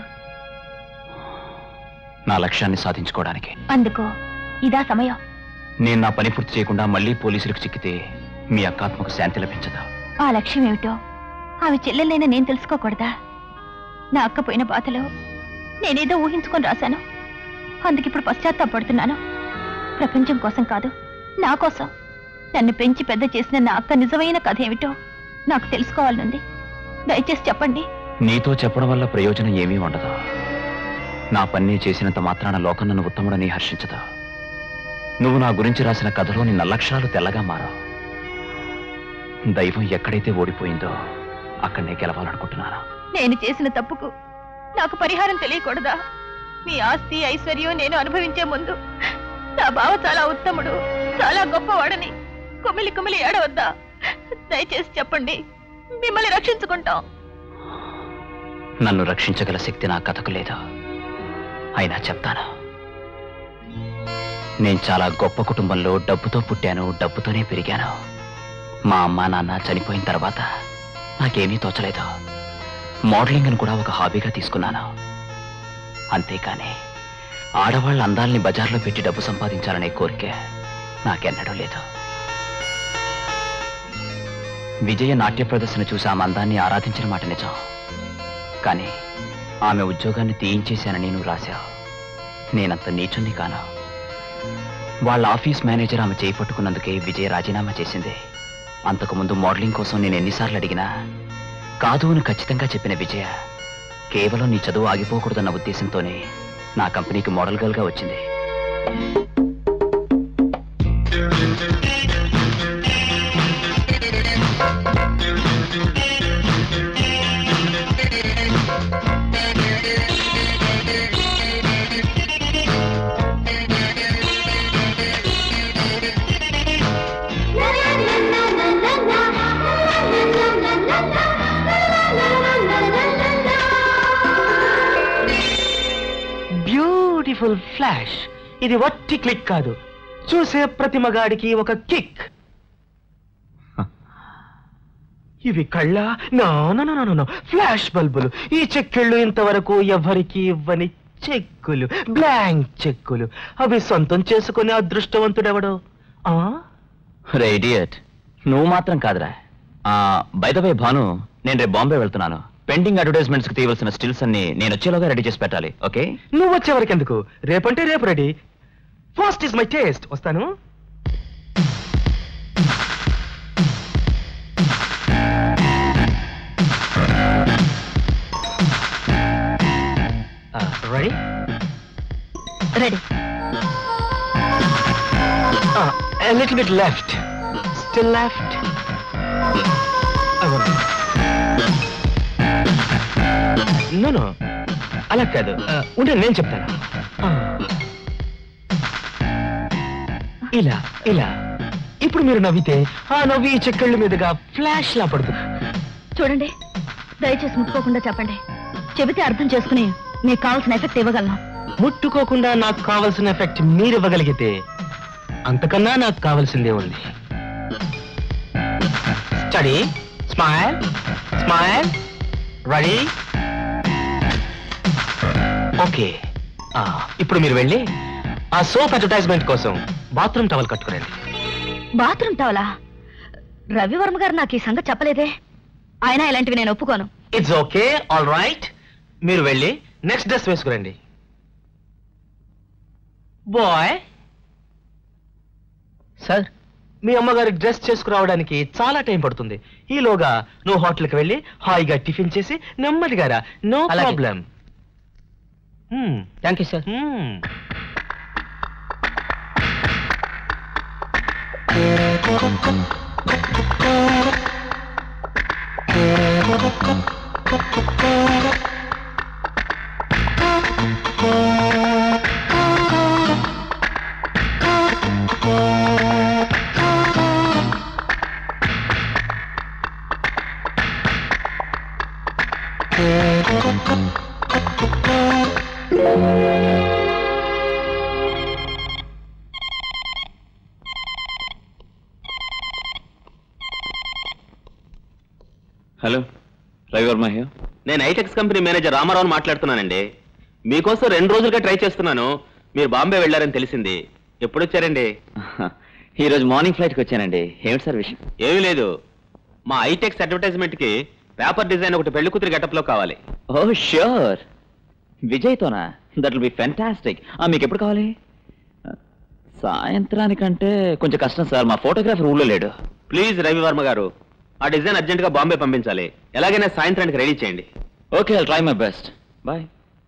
నా లక్ష్యాన్ని సాధించుకోవడానికి. అందుకో ఇదా సమయం? నేను నా పని పూర్తి చేయకుండా మళ్ళీ పోలీసులకు చిక్కితే మీ అక్కాత్మకు శాంతి లభించదా? ఆ లక్ష్యం ఏమిటో ఆమె చెల్లెలైనా నేను తెలుసుకోకూడదా? నా అక్క పోయిన బాధలో నేనేదో ఊహించుకొని రాశాను, అందుకిప్పుడు పశ్చాత్తాపడుతున్నాను. ప్రపంచం కోసం కాదు, నా కోసం. నన్ను పెంచి పెద్ద చేసిన నా అక్క నిజమైన కథ ఏమిటో నాకు తెలుసుకోవాలనుంది. దయచేసి చెప్పండి. నీతో చెప్పడం వల్ల ప్రయోజనం ఏమీ ఉండదు. నా పని చేసినంత మాత్రాన లోకం నన్ను ఉత్తముడని హర్షించదు. నువ్వు నా గురించి రాసిన కథలోని నల్లక్షరాలు తెల్లగా మారావు. దైవం ఎక్కడైతే ఓడిపోయిందో అక్కడనే గెలవాలనుకుంటున్నాను. నేను చేసిన తప్పుకు నాకు పరిహారం తెలియకూడదా? మీ ఆస్తి ఐశ్వర్యం నేను అనుభవించే ముందు నా బావ చాలా ఉత్తముడు, చాలా గొప్పవాడని కుమిలి కుమిలి ఏడవద్దా? దయచేసి చెప్పండి, మిమ్మల్ని రక్షించుకుంటాం. నన్ను రక్షించగల శక్తి నా కథకు లేదు. అయినా చెప్తాను. నేను చాలా గొప్ప కుటుంబంలో డబ్బుతో పుట్టాను, డబ్బుతోనే పెరిగాను. మా అమ్మా నాన్న చనిపోయిన తర్వాత నాకేమీ తోచలేదు. మోడలింగ్ అని కూడా ఒక హాబీగా తీసుకున్నాను. అంతేకాని ఆడవాళ్ళ అందాల్ని బజార్లో పెట్టి డబ్బు సంపాదించాలనే కోరిక నాకెన్నడూ లేదు. విజయ నాట్య ప్రదర్శన చూసి ఆమె అందాన్ని ఆరాధించిన మాట నిజం. కానీ ఆమె ఉద్యోగాన్ని తీయించేశానని నువ్వు రాశావు. నేనంత నీచుని కాను. వాళ్ళ ఆఫీస్ మేనేజర్ ఆమె చేయి పట్టుకున్నందుకే విజయ రాజీనామా చేసింది. అంతకుముందు మోడలింగ్ కోసం నేను ఎన్నిసార్లు అడిగినా కాదు అని ఖచ్చితంగా చెప్పిన విజయ కేవలం నీ చదువు ఆగిపోకూడదన్న ఉద్దేశంతోనే నా కంపెనీకి మోడల్ గర్ల్గా వచ్చింది. Beautiful flash. ఇది వట్టి క్లిక్ కాదు, చూసే ప్రతి మగాడికి ఒక కిక్. ఇవి కళ్ళ నో ఫ్లాష్ బల్బులు. ఈ చెక్కిళ్ళు ఇంతవరకు ఎవరికి ఇవ్వని చెక్కులు, బ్లాంక్ చెక్కులు. అవి సొంతం చేసుకునే అదృష్టవంతుడెవడో. రే ఇడియట్, నువ్వు మాత్రం కాదురా. బై ద వే భాను, నేను రేపు బాంబే వెళ్తున్నాను. పెండింగ్ అడ్వర్టైజ్మెంట్స్ కి తీయవలసిన స్టిల్స్ అన్ని నేను వచ్చేలోగా రెడీ చేసి పెట్టాలి. ఓకే? నువ్వు వచ్చే వరకు ఎందుకు, రేపంటే రేపు ready. First is my taste. వస్తాను. Ready? Ready. A little bit left. Still left. No. అలా కాదు. ఉంటే నేను చెప్తాను. ఇలా ఇలా. ఇప్పుడు మీరు నవ్వితే ఆ నవ్వి ఈ చెక్కళ్ళ మీదుగా ఫ్లాష్ లా పడుతుంది. చూడండి, దయచేసి ముట్టుకోకుండా చెప్పండి. చెబితే అర్థం చేసుకుని మీకు కావాల్సిన ఎఫెక్ట్ ఇవ్వగలను. ముట్టుకోకుండా నాకు కావాల్సిన ఎఫెక్ట్ మీరు ఇవ్వగలిగితే అంతకన్నా నాకు కావాల్సిందే ఉంది. Steady, smile, smile. Ready? Okay. ఇప్పుడు మీరు వెళ్ళి ఆ సోప్ అడ్వర్టైజ్మెంట్ కోసం బాత్రూమ్ టవల్ కట్టుకురండి. బాత్రూమ్ టవలా? రవివర్మ గారు నాకు ఈ సంగతి చెప్పలేదే. అయినా ఇలాంటివి నేను ఒప్పుకోను. It's okay, all right. మీరు వెళ్ళి నెక్స్ట్ డ్రెస్ వేసుకురండి. బాయ్. సార్, మీ అమ్మగారికి డ్రెస్ చేసుకురావడానికి చాలా టైం పడుతుంది. ఈలోగా నువ్వు హోటల్కి వెళ్ళి హాయిగా టిఫిన్ చేసి నెమ్మదిగా రా. No problem. Thank you sir. Hello, Ravi Varma here. నేను ఐటెక్స్ కంపెనీ మేనేజర్ రామారావుని మాట్లాడుతున్నానండి. మీకోసం 2 రోజులుగా ట్రై చేస్తున్నాను. మీరు బాంబే వెళ్ళారని తెలిసింది. ఎప్పుడు వచ్చారండి? ఈ రోజు మార్నింగ్ ఫ్లైట్కి వచ్చానండి. ఏమిటి సార్ విషయం? ఏమీ లేదు, మా ఐటెక్స్ అడ్వర్టైజ్మెంట్ కి పేపర్ డిజైన్ ఒకటి పెళ్లి కూతురి గెటప్ లో కావాలి. Oh sure. విజయ్తోనా? That will be fantastic. మీకు ఎప్పుడు కావాలి? సాయంత్రానికంటే కొంచెం కష్టం సార్, మా ఫోటోగ్రాఫర్ ఊళ్ళో లేడు. ప్లీజ్ రవివర్మ గారు, ఆ డిజైన్ అర్జెంట్ గా బాంబే పంపించాలి. ఎలాగైనా సాయంత్రానికి రెడీ చేయండి. Okay, I'll try my best. Bye.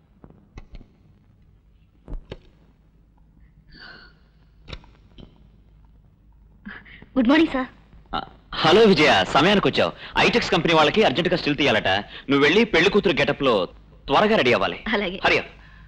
Good morning sir. Hello Vijaya, సమయానికి వచ్చావు. ఐటెక్స్ కంపెనీ వాళ్ళకి అర్జెంట్ గా స్టిల్ తీయాలట. నువ్వు వెళ్ళి పెళ్లి కూతురు గెటప్ లో త్వరగా రెడీ అవ్వాలి. అలాగే. హరియా.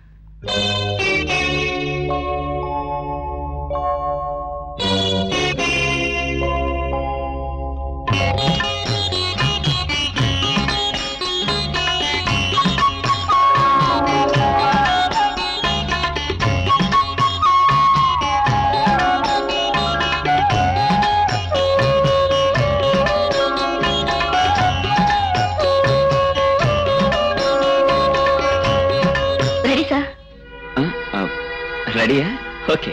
రెడీయా? ఓకే.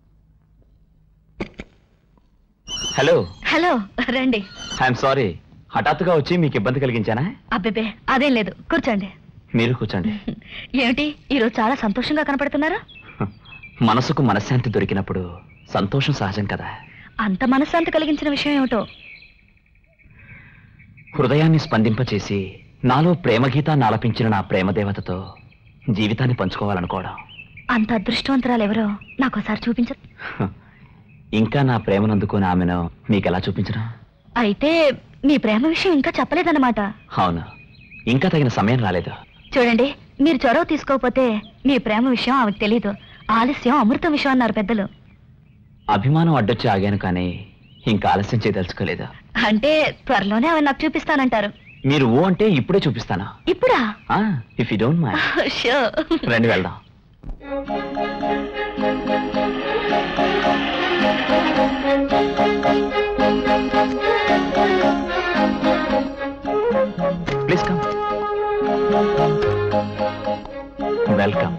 హలో. హలో, రండి. ఐఎమ్ సారీ, హఠాత్తుగా వచ్చి మీకు ఇబ్బంది కలిగించానా? అబ్బే అదేం లేదు, కూర్చోండి. మీరు కూర్చోండి. ఏమిటి ఈరోజు చాలా సంతోషంగా కనపడుతున్నారు? మనసుకు మనశ్శాంతి దొరికినప్పుడు సంతోషం సహజం కదా. అంత మనశ్శాంతి కలిగించిన విషయం ఏమిటో? హృదయాన్ని స్పందింపచేసి నాలో ప్రేమగీతాన్ని ఆలపించిన నా ప్రేమదేవతతో జీవితాన్ని పంచుకోవాలనుకోవడం. అంత అదృష్టవంతురాలు ఎవరో నాకోసారి చూపించరు? ఇంకా నా ప్రేమనందుకుని ఆమెను మీకెలా చూపించడం? అయితే మీ ప్రేమ విషయం ఇంకా చెప్పలేదన్నమాట. అవును, ఇంకా తగిన సమయం రాలేదు. చూడండి, మీరు చొరవ తీసుకోకపోతే మీ ప్రేమ విషయం ఆమెకు తెలీదు. ఆలస్యం అమృతం విషయం అన్నారు పెద్దలు. అభిమానం అడ్డొచ్చి ఆగాను, కానీ ఇంకా ఆలస్యం చేయదలుచుకోలేదు. అంటే త్వరలోనే ఆమె నాకు చూపిస్తానంటారు? మీరు ఓ అంటే ఇప్పుడే చూపిస్తాను. ఇప్పుడా? If you don't mind. Sure. రండి వెళ్దాం. Please come. వెల్కమ్.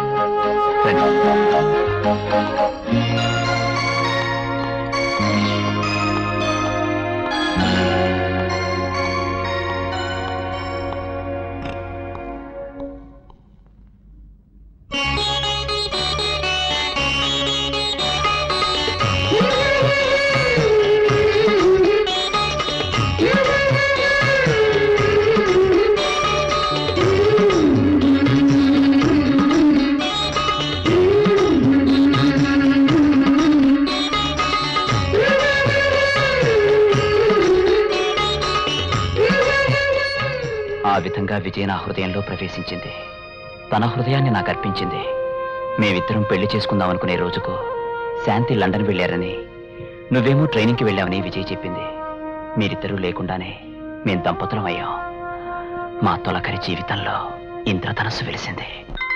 ఆ విధంగా విజయ నా హృదయంలో ప్రవేశించింది. తన హృదయాన్ని నాకు అర్పించింది. మేమిద్దరం పెళ్లి చేసుకుందాం అనుకునే రోజుకు శాంతి లండన్ వెళ్ళారని, నువ్వేమో ట్రైనింగ్కి వెళ్ళావని విజయ్ చెప్పింది. మీరిద్దరూ లేకుండానే మేం దంపతులం అయ్యాం. మా తొలకరి జీవితంలో ఇంద్రధనస్సు వెలిసింది.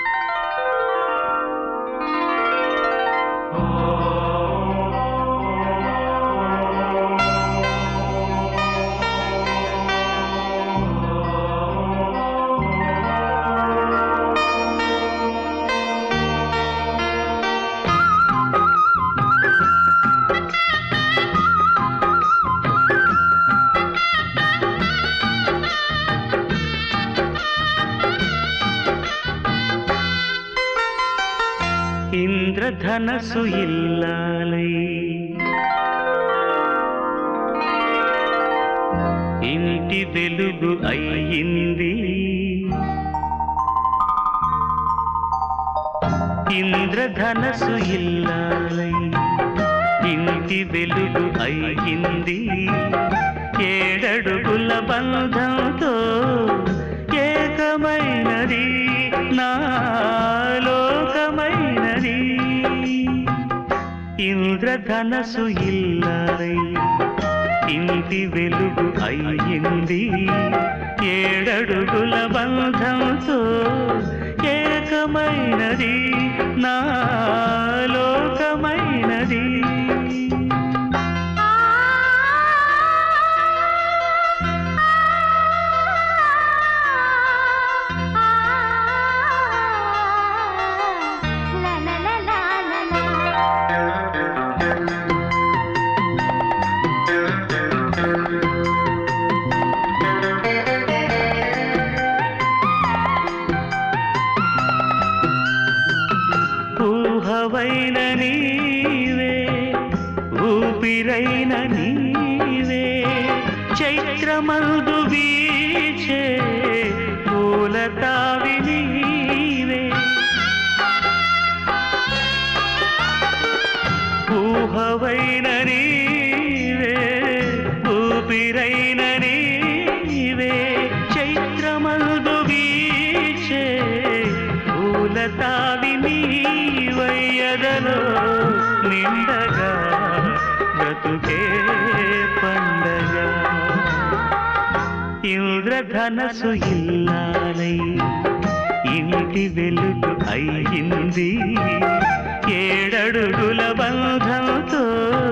ఇంద్రధనస్సు ఇల్లాలై ఇంటి వెలుగు అయ్యింది. ఇంద్రధనస్సు ఇల్లాలై ఇంటి వెలుగు అయ్యింది. 7 అడుగుల బంధంతో ఏకమైనది నా లోకమైనది. ఇంద్రధనస్సు ఇల్లాలై ఇంటి వెలుగు అయ్యింది. 7 అడుగుల బంధంతో ఏకమైనది నా లోకమైనది. ఊహవైన నీవే, ఊపిరైన నీవే, చైత్రమందు వీచే పూలతావి నీవే. ఊహవైన నీవే, ఊపిరైన నీవే, చైత్రమందు వీచే పూలతావి నీవయ్యదలో నిండగా బ్రతుకే పండగ. ఇంద్రధనస్సు ఇల్లాలై ఇంటి వెలుగు అయ్యింది. 7 అడుగుల బంధంతో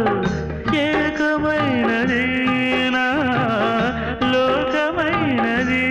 ఏకమైనది నా లోకమైనది.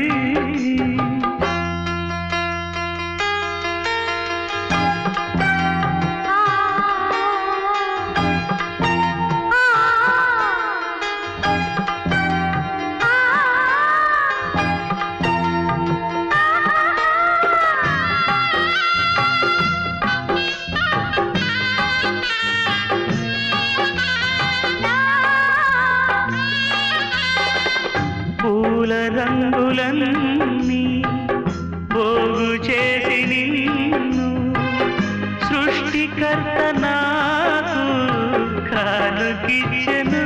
రంగులన్నీ పోగు చేసి నిన్ను సృష్టికర్త నాకు కానుకిచ్చెను.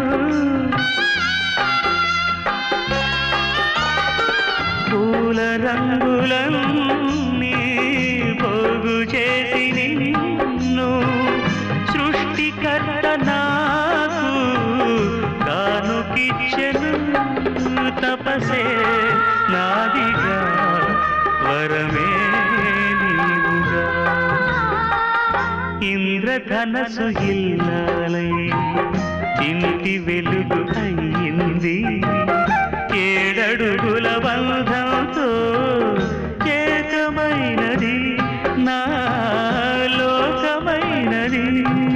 పూల రంగులన్నీ పోగు చేసి నిన్ను సృష్టికర్త నాకు కానుకిచ్చెను. తపసే నాదిగా వరమే నీవుగా ఇంద్రధనసు ఇల్లాలై ఇంటి వెలుగు అయింది. 7 అడుగుల బంధంతో ఏకమైనది నా లోకమైనది.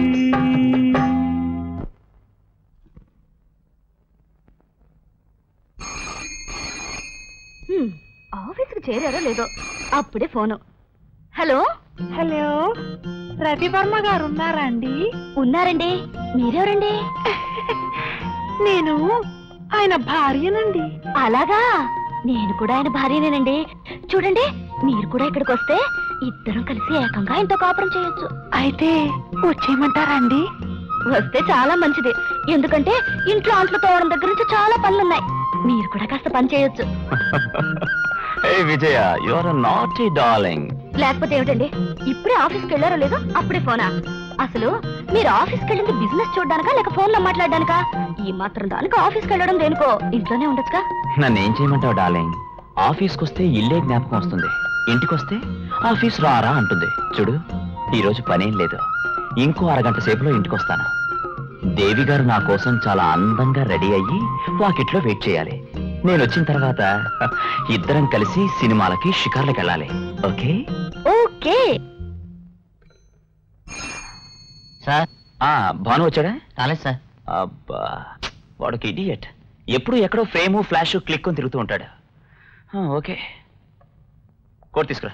ఆఫీస్కి చేరారో లేదో అప్పుడే ఫోను. హలో హలో, రవివర్మ గారు ఉన్నారా అండి? ఉన్నారండి. మీరెవరండి? నేను ఆయన భార్యనండి. అలాగా, నేను కూడా ఆయన భార్యనేనండి. చూడండి, మీరు కూడా ఇక్కడికి వస్తే ఇద్దరం కలిసి ఏకంగా ఇంత కాపురం చేయొచ్చు. అయితే వచ్చేయమంటారా అండి? వస్తే చాలా మంచిది. ఎందుకంటే ఇంట్లో అంట్లు తోవడం దగ్గర నుంచి చాలా పనులున్నాయి. మీరు కూడా కాస్త పని చేయొచ్చు. Vijaya, you are naughty darling. లేకపోతే ఏమిటండి, ఇప్పుడే ఆఫీస్కి వెళ్ళారో లేదో అప్పుడే ఫోనా? అసలు మీరు ఆఫీస్కి వెళ్ళింది బిజినెస్ చూడడానికా లేక ఫోన్ లో మాట్లాడడానికా? ఈ మాత్రం దానికి ఆఫీస్కి వెళ్ళడం దేనికో, ఇంట్లోనే ఉండొచ్చుగా. నన్ను ఏం చేయమంటావు డార్లింగ్? ఆఫీస్కి వస్తే ఇల్లే జ్ఞాపకం వస్తుంది, ఇంటికొస్తే ఆఫీస్ రారా అంటుంది. చూడు, ఈ రోజు పనేం లేదు, ఇంకో అరగంట సేపులో ఇంటికొస్తాను. దేవి గారు నా కోసం చాలా అందంగా రెడీ అయ్యి వాకిట్లో వెయిట్ చేయాలి. నేను వచ్చిన తర్వాత ఇద్దరం కలిసి సినిమాలకి షికార్లకు వెళ్ళాలి. Okay okay sir. భాను వచ్చాడా? రాలేదు సార్. అబ్బా, వాడికి ఇడియట్. ఎప్పుడు ఎక్కడో ఫ్రేము ఫ్లాష్ క్లిక్ అని తిరుగుతూ ఉంటాడు. ఓకే, కోట్ తీసుకురా.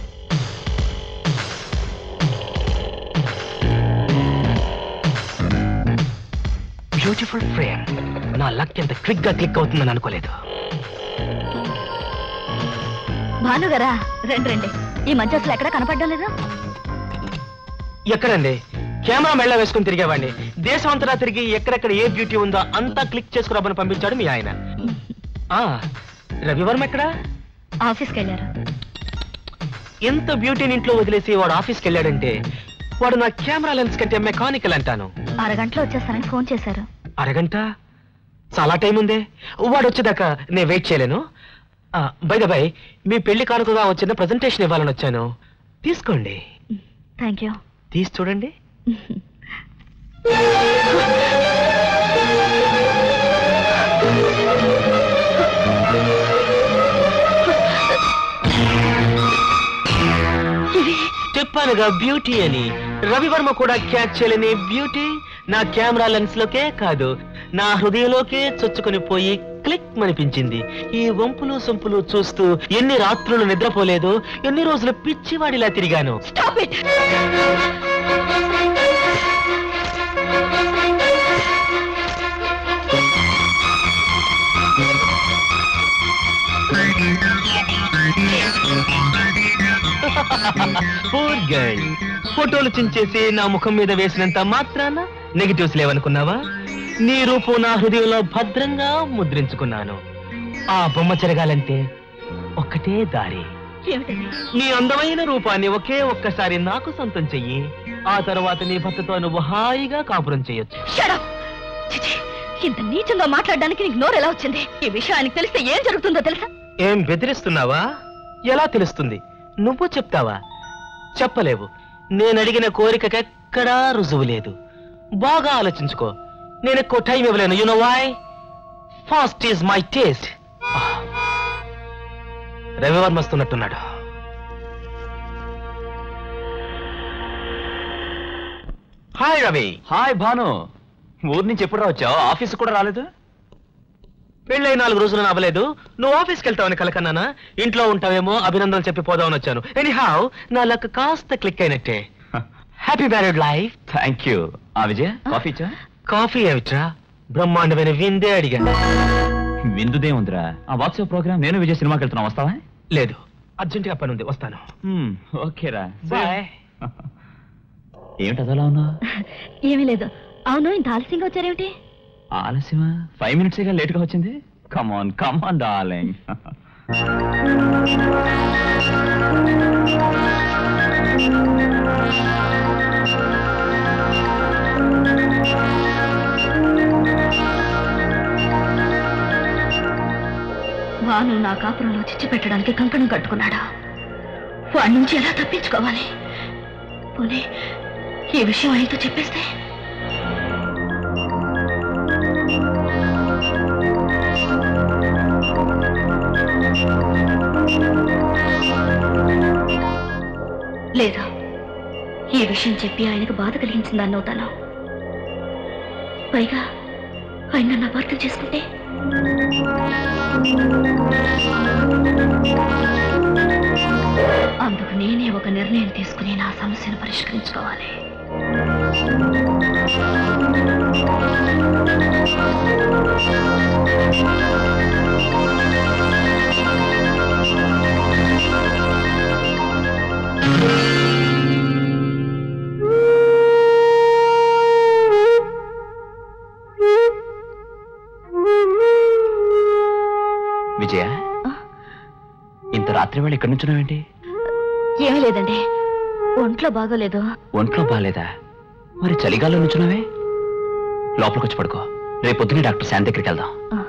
Beautiful frame. నా లక్ ఎంత క్విక్ గా క్లిక్ అవుతుందని అనుకోలేదు. భానుగారా, రండి రండి. ఈ మధ్య అసలు ఎక్కడ కనపడడం లేదు. ఎక్కడండి? కెమెరా మెళ్ళ వేసుకుని తిరిగేవాడిని. దేశం అంతటా తిరిగి ఎక్కడెక్కడ ఏ బ్యూటీ ఉందో అంతా క్లిక్ చేసుకురాబని పంపించాడు మీ ఆయన. రవివర్మ ఎక్కడా? ఆఫీస్కి వెళ్ళారు. ఎంత బ్యూటీని ఇంట్లో వదిలేసి వాడు ఆఫీస్కి వెళ్ళాడంటే వాడు నా కెమెరా లెన్స్ కంటే మెకానికల్ అంటాను. అరగంటలో వచ్చేస్తానని ఫోన్ చేశారు. అరగంట? చాలా టైం ఉందే. వాడు వచ్చేదాకా నేను వెయిట్ చేయలేను. బై ద బై, మీ పెళ్లి కానుకగా వచ్చిన ప్రజెంటేషన్ ఇవ్వాలని వచ్చాను. తీసుకోండి. Thank you. తీసి చూడండి. చెప్పానుగా బ్యూటీ అని. రవివర్మ కూడా క్యాచ్ చేయలేని బ్యూటీ నా కెమెరా లెన్స్ లోకే కాదు, నా హృదయంలోకే చొచ్చుకొని పోయి క్లిక్ మనిపించింది. ఈ వంపులు సొంపులు చూస్తూ ఎన్ని రాత్రులు నిద్రపోలేదు, ఎన్ని రోజులు పిచ్చివాడిలా తిరిగాను. Stop it! Poor girl. ఫోటోలు చించేసి నా ముఖం మీద వేసినంత మాత్రాన నెగిటివ్స్ లేవనుకున్నావా? నీ రూపం నా హృదయంలో భద్రంగా ముద్రించుకున్నాను. ఆ బొమ్మ చెరగాలంటే ఒక్కటే దారి. నీ అందమైన రూపాన్ని ఒకే ఒక్కసారి నాకు సొంతం చెయ్యి. ఆ తర్వాత నీ భర్తతో నువ్వు హాయిగా కాపురం చేయొచ్చు. ఇంత నీచంగా మాట్లాడడానికి నీకు నోరు ఎలా వచ్చింది? ఈ విషయం ఆయనకి తెలిస్తే ఏం జరుగుతుందో తెలుసా? ఏం బెదిరిస్తున్నావా? ఎలా తెలుస్తుంది? నువ్వు చెప్తావా? చెప్పలేవు. నేను అడిగిన కోరికకెక్కడా రుజువు లేదు. బాగా ఆలోచించుకో. నేను ఎక్కువ టైం ఇవ్వలేను. You know why? Fast is my taste. Ravi Varma వస్తున్నట్టున్నాడు. హాయ్ రవి. హాయ్ భాను. ఊరి నుంచి ఎప్పుడు వచ్చావు? ఆఫీస్ కూడా రాలేదు? పెళ్ళై 4 రోజులు అవ్వలేదు. నువ్వు ఆఫీస్కి వెళ్తావని కలకన్నానా? ఇంట్లో ఉంటావేమో అభినందనలు చెప్పి పోదామని వచ్చాను. ఎనీహౌ నా లక్ కాస్త క్లిక్ అయినట్టే. Happy married life. Thank you. Vijay, coffee ఇచ్చా? కాఫీ ఏమిట్రా? బ్రహ్మాండమైన విందే అడిగాను. విందుదే ఉందిరా. ఆ వాట్సాప్ ప్రోగ్రామ్ నేను విజయ్ సినిమాకి వెళ్తున్నా, వస్తావా? లేదు, అర్జెంటుగా పని ఉంది, వస్తాను. ఓకేరా, బాయ్. ఏమిటి అదలా ఉన్నా? ఏమీ లేదు. అవును, ఇంత ఆలస్యంగా వచ్చారేమిటి? ఆలస్యమా? 5 minutes లేట్గా వచ్చింది. Come on darling. వాను నా కాపురంలో చిచ్చు పెట్టడానికి కంకణం కట్టుకున్నాడా? వాడి నుంచి ఎలా తప్పించుకోవాలి? పోనీ ఈ విషయం ఆయనతో చెప్పేస్తే? లేదా ఈ విషయం చెప్పి ఆయనకు బాధ కలిగించిందని అవుతాను. పైగా ఆయన నన్ను అపార్థం చేసుకుంటే? అందుకు నేనే ఒక నిర్ణయం తీసుకుని నా సమస్యను పరిష్కరించుకోవాలి. విజయ, ఇంత రాత్రి వేళ ఇక్కడి నుంచున్నావేంటి? ఏమీ లేదండి, ఒంట్లో బాగోలేదు. ఒంట్లో బాగాలేదా? మరి చలిగాల్లో నుంచున్నావే? లోపలికి వచ్చి పడుకో, రేపు పొద్దున్నే డాక్టర్ శాంతి దగ్గరికి వెళ్దాం.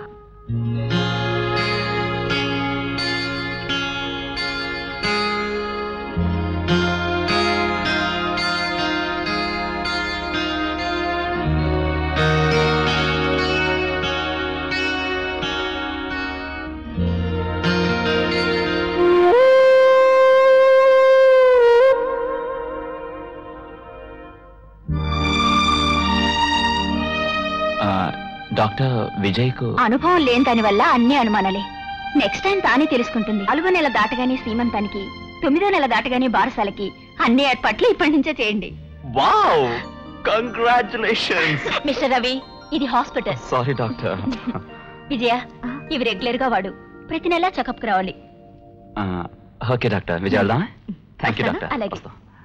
డాక్టర్ విజయ్కు అనుభవం లేని దాని వల్ల అన్ని అనుమానాలే. నెక్స్ట్ టైం తానే తెలుసుకుంటుంది. 4వ నెల దాటగానే శ్రీమంతానికి, 9వ నెల దాటగానే బారసాలకి అన్ని ఏర్పాట్లు ఇప్పటి నుంచే చేయండి. Wow, congratulations. మిస్టర్ రవి, ఇది హాస్పిటల్. Sorry doctor. విజయ, ఇవి రెగ్యులర్ గా వాడు. ప్రతి నెల చెకప్ రావాలి. ఓకే డాక్టర్, విజయ్ వెళ్దాం. Thank you doctor. అలాగే.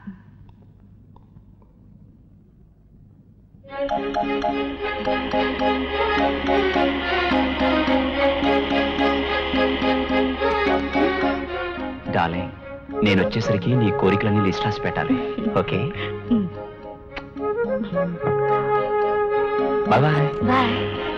డార్లింగ్, నేను వచ్చేసరికి నీ కోరికలన్నీ లిస్ట్ రాసి పెట్టాలి. Okay, bye bye. Bye.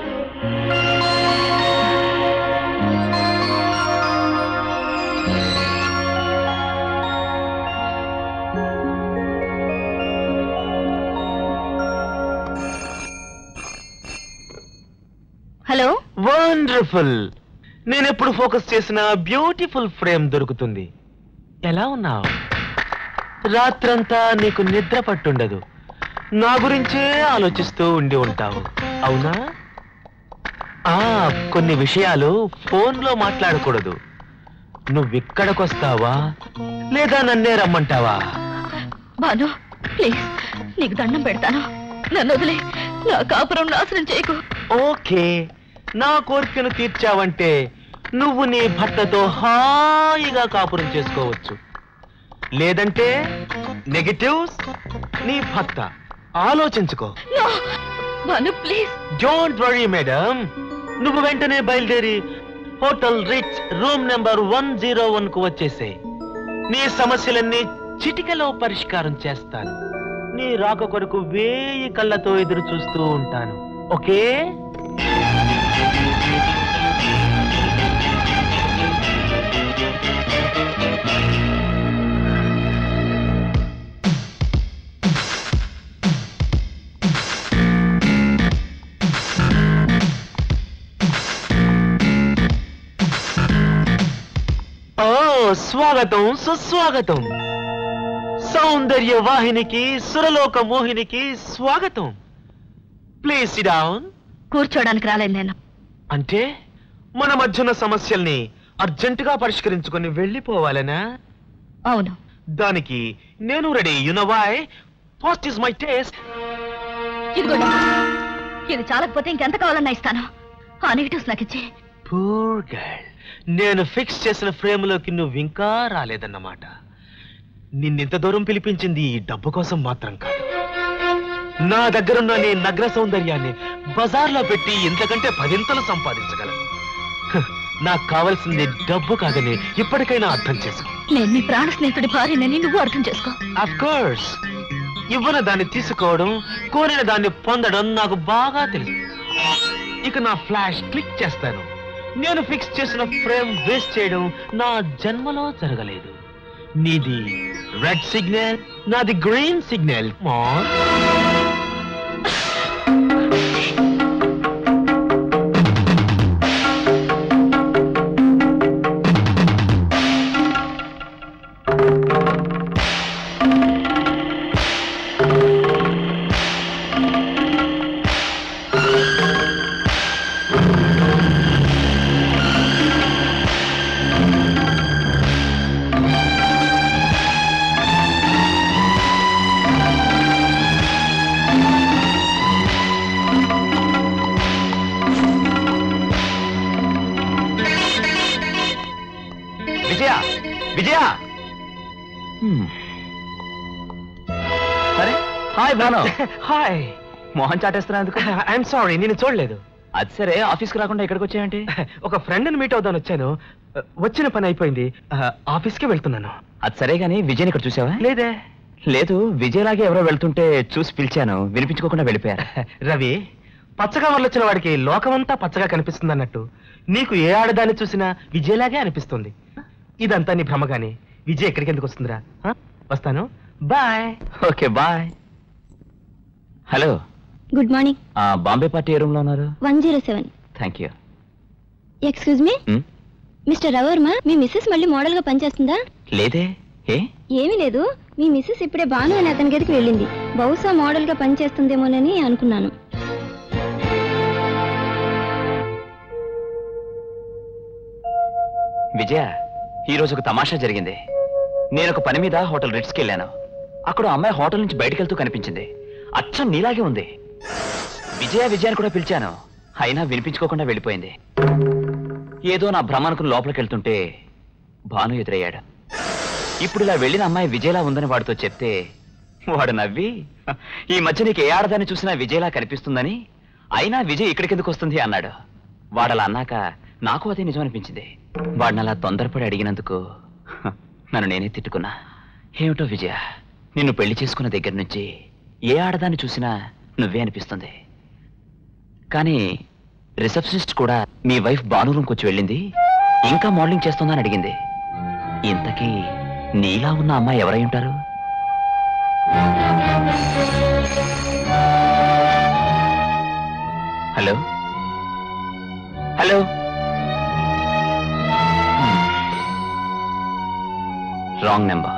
Hello. Wonderful. నేను ఎప్పుడు ఫోకస్ చేసిన బ్యూటిఫుల్ ఫ్రేమ్ దొరుకుతుంది. ఎలా ఉన్నావు? రాత్రంతా నీకు నిద్ర పట్టుండదు. నా గురించే ఆలోచిస్తూ ఉండి ఉంటావు, అవునా? కొన్ని విషయాలు ఫోన్లో మాట్లాడకూడదు. నువ్విక్కడికొస్తావా లేదా నన్నే రమ్మంటావా? బాను, ప్లీజ్, నీకు దండం పెడతాను. నన్ను వదిలే, నా కాపురం నాశనం చేయకు. ఓకే, నా కోరికను తీర్చావంటే నువ్వు నీ భర్తతో హాయిగా కాపురం చేసుకోవచ్చు. లేదంటే నెగటివ్స్ నీ భర్త. ఆలోచించుకో. Bhanu, please. Don't worry madam. నువ్వు వెంటనే బయలుదేరి హోటల్ రిచ్ రూమ్ నెంబర్ 101 కు వచ్చేసే. నీ సమస్యలన్నీ చిటికలో పరిష్కారం చేస్తాను. నీ రాక కొరకు 1000 కళ్ళతో ఎదురు చూస్తూ ఉంటాను. ఓకే? స్వాగతం, సుస్వాగతం. సౌందర్య వాహినికి, సురలోక మోహినికి స్వాగతం. Please sit down. కూర్చోడానికి రాలేదు నేను. అంటే మన మధ్యన సమస్యల్ని అర్జెంటుగా పరిష్కరించుకొని వెళ్ళిపోవాలనా? అవును. దానికి నేను ready. You know why? What is my taste? ఇదిగోండి, ఇది చాలకపోతే ఇంకెంత కావాలన్నా ఇస్తాను. ఆ నెగిటివ్స్ నాకు ఇచ్చి పూర్ గర్ల్, నేను ఫిక్స్ చేసిన ఫ్రేమ్ లోకి నువ్వు ఇంకా రాలేదన్నమాట. నిన్నింత దూరం పిలిపించింది ఈ డబ్బు కోసం మాత్రం కాదు. నా దగ్గరున్న నీ నగ్న సౌందర్యాన్ని బజార్లో పెట్టి ఇంతకంటే 10 సంపాదించగలను. నాకు కావలసింది డబ్బు కాదని ఇప్పటికైనా అర్థం చేసుకో. నేను నీ ప్రాణ స్నేహితుడి భార్యనని నువ్వు అర్థం చేసుకో. ఆఫ్ కోర్స్, ఇవ్వన దాన్ని తీసుకోవడం, కోరిన దాన్ని పొందడం నాకు బాగా తెలుసు. ఇక నా ఫ్లాష్ క్లిక్ చేస్తాను. నేను ఫిక్స్ చేసిన ఫ్రేమ్ వేస్ట్ చేయడం నా జన్మలో జరగలేదు. నీది రెడ్ సిగ్నల్, నాది గ్రీన్ సిగ్నల్. విజయ, అరే హాయ్ భాను. హాయ్. మోహన్ చాటేస్తున్నందుకు ఐఎమ్ సారీ, నేను చూడలేదు. అది సరే, ఆఫీస్కి రాకుండా ఎక్కడికి వచ్చాయంటే? ఒక ఫ్రెండ్ని మీట్ అవుదాని వచ్చాను. వచ్చిన పని అయిపోయింది, ఆఫీస్కి వెళ్తున్నాను. అది సరే గానీ విజయ్ ఇక్కడ చూసావా? లేదే. లేదు, విజయలాగే ఎవరో వెళ్తుంటే చూసి పిలిచాను, వినిపించుకోకుండా వెళ్ళిపోయారు. రవి, పచ్చగా వరలొచ్చిన వాడికి లోకమంతా పచ్చగా కనిపిస్తుంది అన్నట్టు నీకు ఏ ఆడదాన్ని చూసినా విజయలాగే అనిపిస్తుంది. ఇదంతా నీ భ్రమగానే. విజయ్ ఎక్కడికి ఎందుకు వస్తుందిరా? వస్తాను, bye. Okay bye. Hello, good morning. Bombay party ఏ రూమ్ లో ఉన్నారు? 107. Thank you. Excuse me, Mr Ravi Varma, మీ మిస్సెస్ మళ్ళీ మోడల్ గా పనిచేస్తుందా? లేదే. ఏమీ లేదు, మీ మిస్సెస్ ఇప్పుడే భాను అని అతని గదికి వెళ్ళింది. బహుశా మోడల్ గా పనిచేస్తుందేమోనని అనుకున్నాను. విజయ, ఈ రోజు ఒక తమాషా జరిగింది. నేను ఒక పని మీద హోటల్ రిట్స్కి వెళ్ళాను. అక్కడ అమ్మాయి హోటల్ నుంచి బయటకు వెళ్తూ కనిపించింది. అచ్చం నీలాగే ఉంది. విజయ విజయాన్ని కూడా పిలిచాను, అయినా వినిపించుకోకుండా వెళ్ళిపోయింది. ఏదో నా భ్రమ అనుకుని లోపలికి వెళ్తుంటే భాను ఎదురయ్యాడు. ఇప్పుడు ఇలా వెళ్ళిన అమ్మాయి విజయలా ఉందని వాడితో చెప్తే వాడు నవ్వి, ఈ మధ్య నీకు ఏ ఆడదాన్ని చూసినా విజయలా కనిపిస్తుందని, అయినా విజయ్ ఇక్కడికి ఎందుకు వస్తుంది అన్నాడు. వాడలా అన్నాక నాకు అదే నిజం అనిపించింది. వాడిని అలా తొందరపడి అడిగినందుకు నన్ను నేనే తిట్టుకున్నా. ఏమిటో విజయ, నిన్ను పెళ్లి చేసుకున్న దగ్గర నుంచి ఏ ఆడదాన్ని చూసినా నువ్వే అనిపిస్తుంది. కానీ రిసెప్షనిస్ట్ కూడా మీ వైఫ్ భాను రూమ్కి వచ్చి వెళ్ళింది, ఇంకా మోడలింగ్ చేస్తుందని అడిగింది. ఇంతకీ నీలా ఉన్న అమ్మాయి ఎవరై ఉంటారు? Hello hello, wrong number.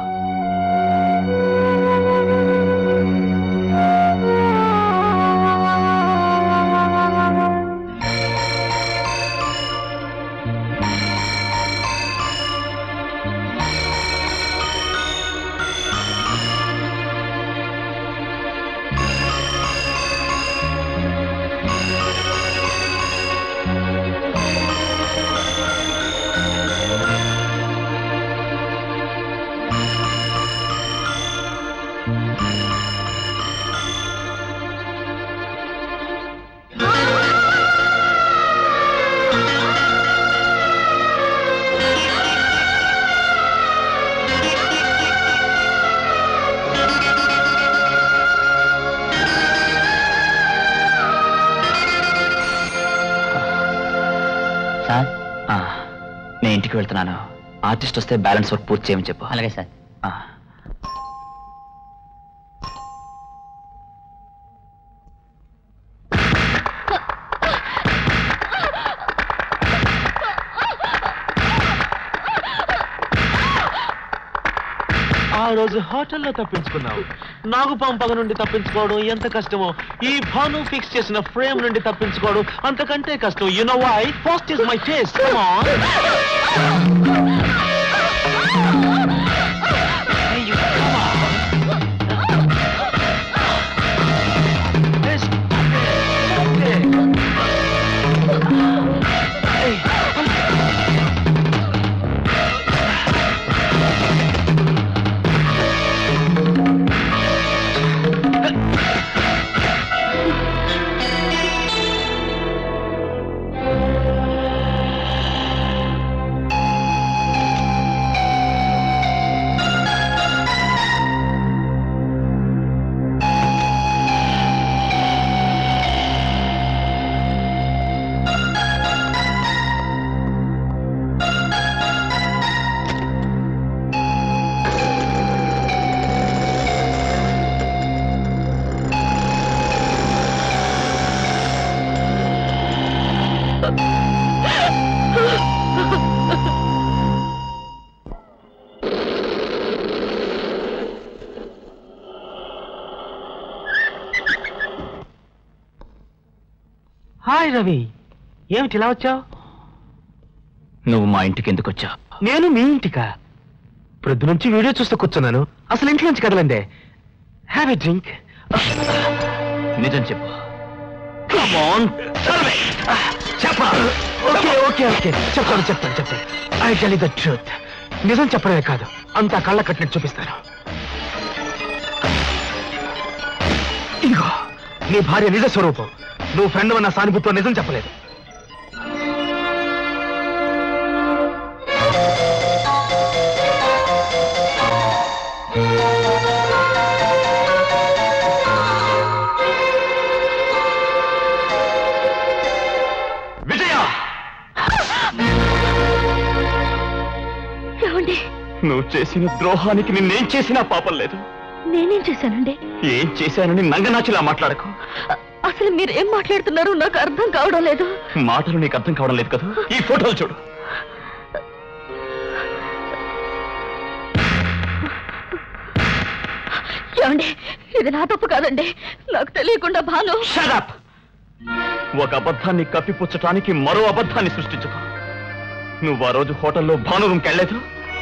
నేను ఇంటికి వెళ్తున్నాను. ఆర్టిస్ట్ వస్తే బ్యాలెన్స్ వర్క్ పూర్తి చేయమని చెప్పు. అలాగే సార్. ఆ రోజు హోటల్లో తప్పించుకున్నావు. నాగుపాంపగ నుండి తప్పించుకోవడం ఎంత కష్టమో, ఈ భాను ఫిక్స్ చేసిన ఫ్రేమ్ నుండి తప్పించుకోవడం అంతకంటే కష్టం. You know why? First is my face. Come on. Hey, you come on. Hey, stop it. Stop it. Hey. Hi Ravi, ఏమిటి ఇలా వచ్చావు? నువ్వు మా ఇంటికి ఎందుకు వచ్చావు? నేను మీ ఇంటికా? ప్రొద్దు నుంచి వీడియో చూస్తూ కూర్చున్నాను, అసలు ఇంటి నుంచి కదలండి. Have a drink. నిజం చెప్పు. ఓకే చెప్తాను. I tell you the truth. నిజం చెప్పడమే కాదు, అంతా కళ్ళ కట్టినట్టు చూపిస్తాను. ఇదిగో నీ భార్య నిజ స్వరూపం. నువ్వు ఫ్రెండ్ అన్న సానుభూతితో నిజం చెప్పలేదు. నువ్వు చేసిన ద్రోహానికి నిన్నేం చేసినా పాపం లేదు. నేనేం చేశానండి? ఏం చేశానని నంగనాచిలా మాట్లాడకు. అసలు మీరు ఏం మాట్లాడుతున్నారో నాకు అర్థం కావడం లేదు. మాటలు నీకు అర్థం కావడం లేదు కదా? ఈ ఫోటోలు చూడు. ఏమండి, ఇది నా తప్పు కాదండి. నాకు తెలియకుండా భాను. Shut up! ఒక అబద్ధాన్ని కప్పిపుచ్చటానికి మరో అబద్ధాన్ని సృష్టించకు. నువ్వు ఆ రోజు హోటల్లో భాను రూమ్కి వెళ్ళలేదు.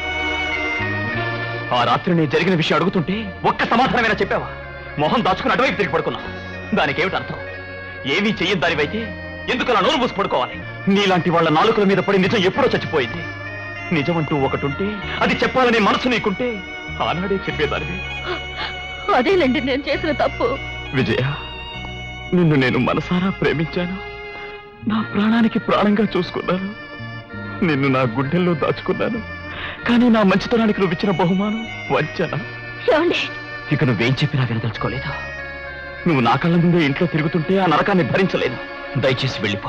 ఆ రాత్రి నీ జరిగిన విషయం అడుగుతుంటే ఒక్క సమాధానమైనా చెప్పావా? మొహం దాచుకుని అటువైపు తిరిగి పడుకున్నావు. దానికి ఏమిటి అర్థం? ఏమీ చెయ్యని దానివైతే ఎందుకు అలా నోరు మూసి పడుకోవాలి? నీలాంటి వాళ్ళ నాలుకల మీద పడి నిజం ఎప్పుడో చచ్చిపోయింది. నిజమంటూ ఒకటి ఉంటే అది చెప్పాలనే మనసు నీకుంటే ఆనాడే చెప్పేదానివి. అదేలేండి నేను చేసిన తప్పు. విజయ, నిన్ను నేను మనసారా ప్రేమించాను. నా ప్రాణానికి ప్రాణంగా చూసుకున్నాను. నిన్ను నా గుండెల్లో దాచుకున్నాను. కానీ నా మంచితనానికి నువ్వు ఇచ్చిన బహుమానం వంచన. ఇక నువ్వేం చెప్పినా వినదలుచుకోలేదు. నువ్వు నా కళ్ళ ముందే ఇంట్లో తిరుగుతుంటే ఆ నరకాన్ని భరించలేదు. దయచేసి వెళ్ళిపో.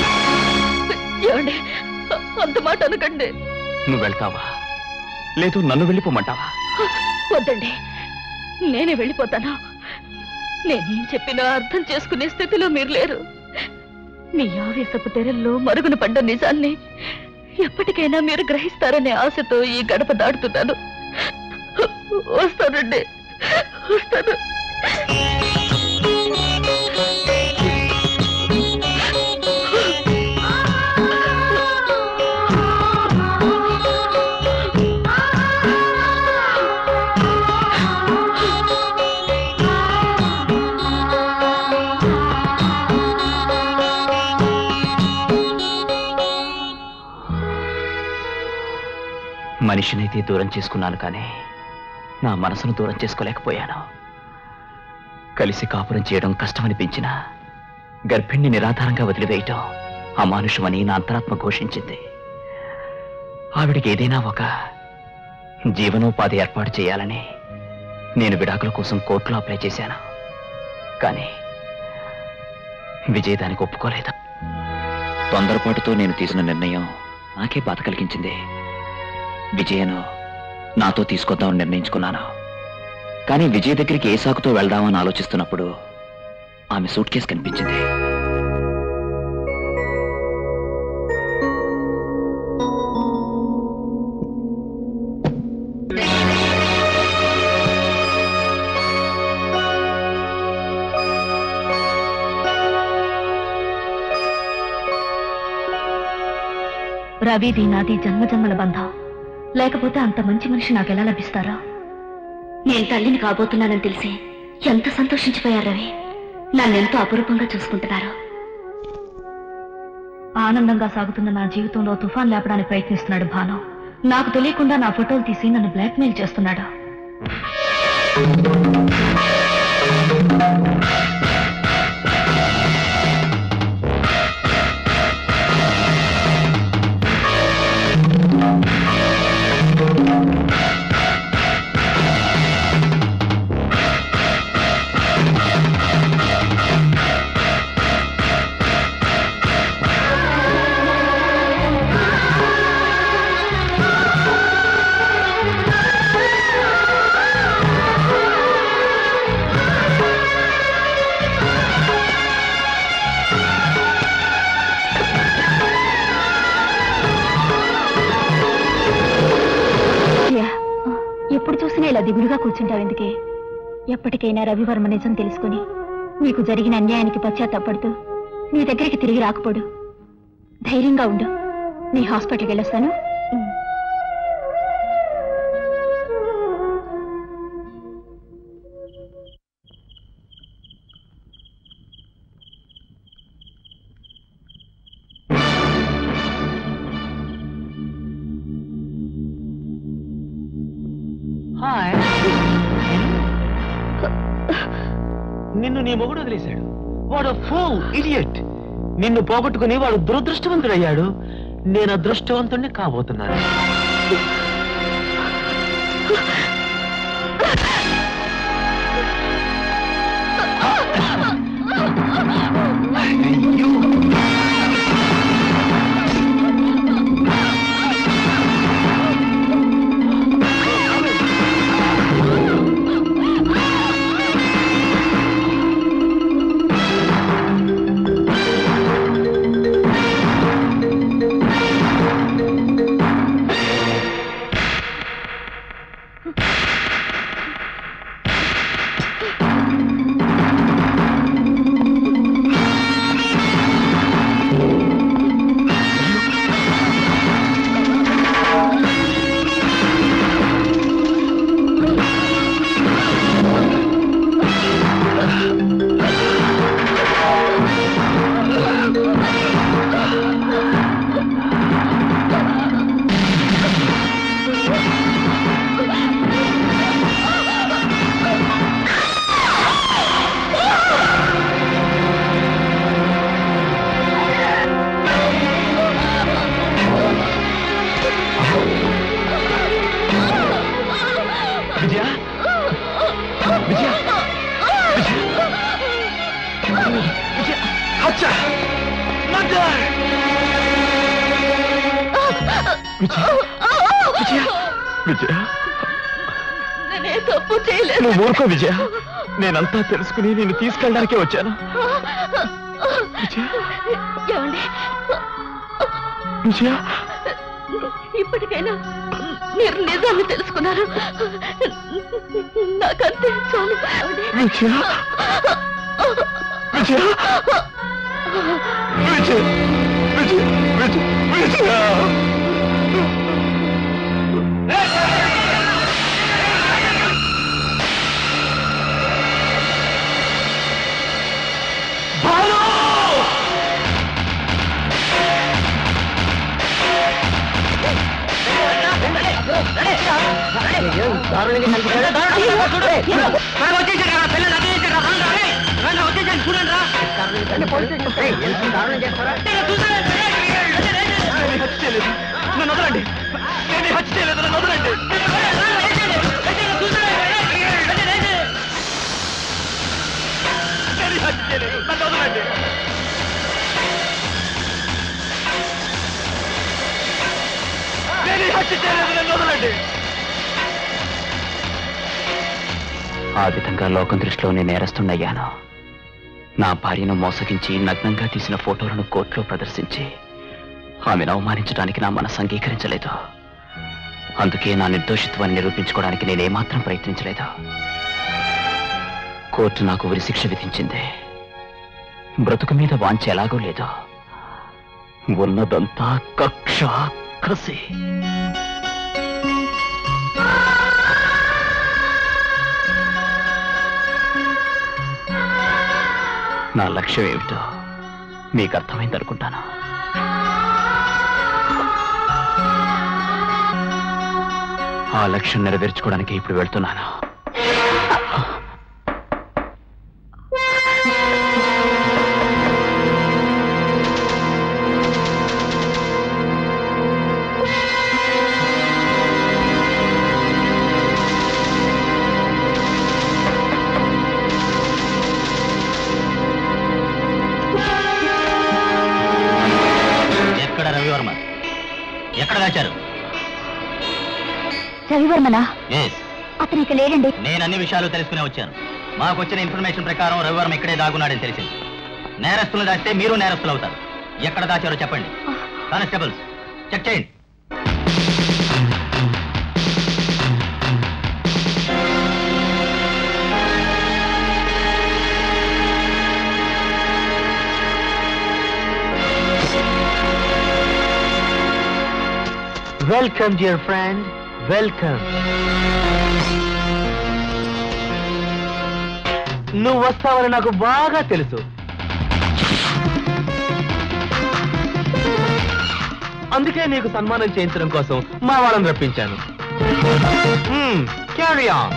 అంత మాట అనకండి. నువ్వు వెళ్తావా లేదు నన్ను వెళ్ళిపోమంటావా? వద్దండి, నేనే వెళ్ళిపోతాను. నేనేం చెప్పినా అర్థం చేసుకునే స్థితిలో మీరు లేరు. మీ ఆవేశపు తెరల్లో మరుగున పడ్డ నిజాన్ని ఎప్పటికైనా మీరు గ్రహిస్తారనే ఆశతో ఈ గడప దాటుతున్నాను. వస్తానండి, వస్తాను. మనిషినైతే దూరం చేసుకున్నాను, కానీ నా మనసును దూరం చేసుకోలేకపోయాను. కలిసి కాపురం చేయడం కష్టమనిపించినా గర్భిణ్ణి నిరాధారంగా వదిలివేయటం అమానుషమని నా అంతరాత్మ ఘోషించింది. ఆవిడికి ఏదైనా ఒక జీవనోపాధి ఏర్పాటు చేయాలని నేను విడాకుల కోసం కోర్టులో అప్లై చేశాను. కానీ విజయ్ దానికి ఒప్పుకోలేదు. తొందరపాటుతో నేను తీసిన నిర్ణయం నాకే బాధ కలిగించింది. విజయను నాతో తీసుకొద్దామని నిర్ణయించుకున్నాను. కానీ విజయ్ దగ్గరికి ఏ సాకుతో వెళ్దామని ఆలోచిస్తున్నప్పుడు ఆమె సూట్ కేసు కనిపించింది. రవిది నాది జన్మజన్మల బంధం. లేకపోతే అంత మంచి మనిషి నాకెలా లభిస్తారా? నేను తల్లిని కాబోతున్నానని తెలిసి ఎంత సంతోషించిపోయారు రవి. నన్నెంతో అపురూపంగా చూసుకుంటున్నారు. ఆనందంగా సాగుతున్న నా జీవితంలో తుఫాన్ లేపడానికి ప్రయత్నిస్తున్నాడు భాను. నాకు తెలియకుండా నా ఫోటోలు తీసి నన్ను బ్లాక్మెయిల్ చేస్తున్నాడు. ఎప్పుడు చూసినా ఇలా దిగులుగా కూర్చుంటావు ఎందుకే? ఎప్పటికైనా రవివర్మ నిజం తెలుసుకుని మీకు జరిగిన అన్యాయానికి పశ్చాత్తాపడుతూ నీ దగ్గరికి తిరిగి రాకపోడు. ధైర్యంగా ఉండు. నీ హాస్పిటల్కి వెళ్ళొస్తాను. హాయ్. నిన్ను నీ మొగుడు వదిలేశాడు. వాడు ఫూల్ ఇడియట్. నిన్ను పోగొట్టుకుని వాడు దురదృష్టవంతుడయ్యాడు. నేను అదృష్టవంతుణ్ణి కాబోతున్నాను. నువ్వు ఊరుకో విజయ. నేనంతా తెలుసుకుని నిన్ను తీసుకెళ్ళడానికే వచ్చాను. విజయ, ఇప్పటికైనా మీరు నిజాన్ని తెలుసుకున్నారు. నాకంతే చాలు. విజయ, విజయ, విజయ, విజయ, విజయ, విజయ. ఆ విధంగా లోకం దృష్టిలో నేను నేరస్తున్నయ్యాను. నా భార్యను మోసగించి నగ్నంగా తీసిన ఫోటోలను కోర్టులో ప్రదర్శించి ఆమెను అవమానించడానికి నా మనసు అంగీకరించలేదు. అందుకే నా నిర్దోషిత్వాన్ని నిరూపించుకోవడానికి నేనేమాత్రం ప్రయత్నించలేదు. కోర్టు నాకు ఉరిశిక్ష విధించింది. బ్రతుకు మీద వాంఛ ఎలాగో లేదు. ఉన్నదంతా కక్ష, కసి. నా లక్ష్యం ఏమిటో మీకు అర్థమైందనుకుంటాను. ఆ లక్ష్యం నెరవేర్చుకోవడానికి ఇప్పుడు వెళ్తున్నాను. ఎక్కడ దాచారు? రవివర్మనా? అతను ఇక లేడండి. నేను అన్ని విషయాలు తెలుసుకునే వచ్చాను. మాకు వచ్చిన ఇన్ఫర్మేషన్ ప్రకారం రవివర్మ ఇక్కడే దాగున్నాడని తెలిసింది. నేరస్తులు దాస్తే మీరు నేరస్తులు అవుతారు. ఎక్కడ దాచారో చెప్పండి. కానిస్టేబుల్స్ చెక్ చేయండి. Welcome dear friend, welcome. నువ్వు వస్తావని నాకు బాగా తెలుసు. అందుకే నీకు సన్మానం చేయించడం కోసం మా వాళ్ళని రప్పించాను. Carry on.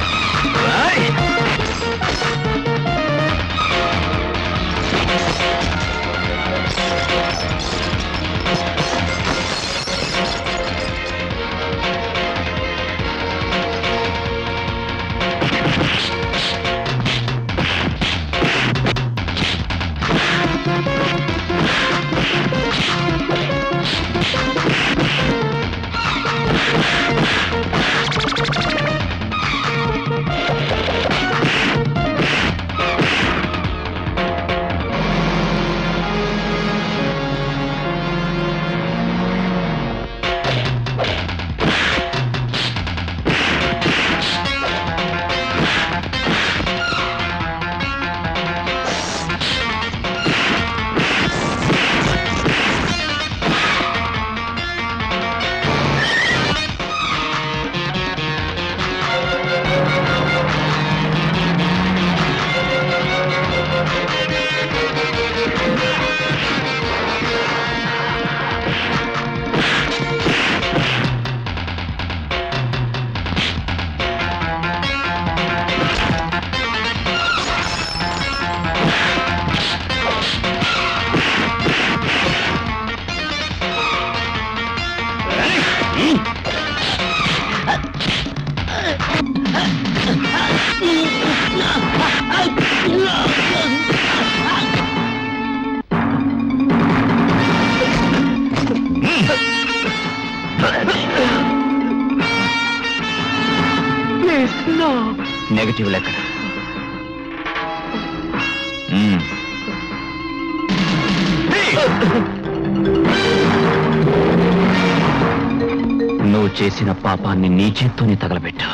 నెగటివ్ లెక్క. నువ్వు చేసిన పాపాన్ని నీ చేత్తోనే తగలబెట్టా.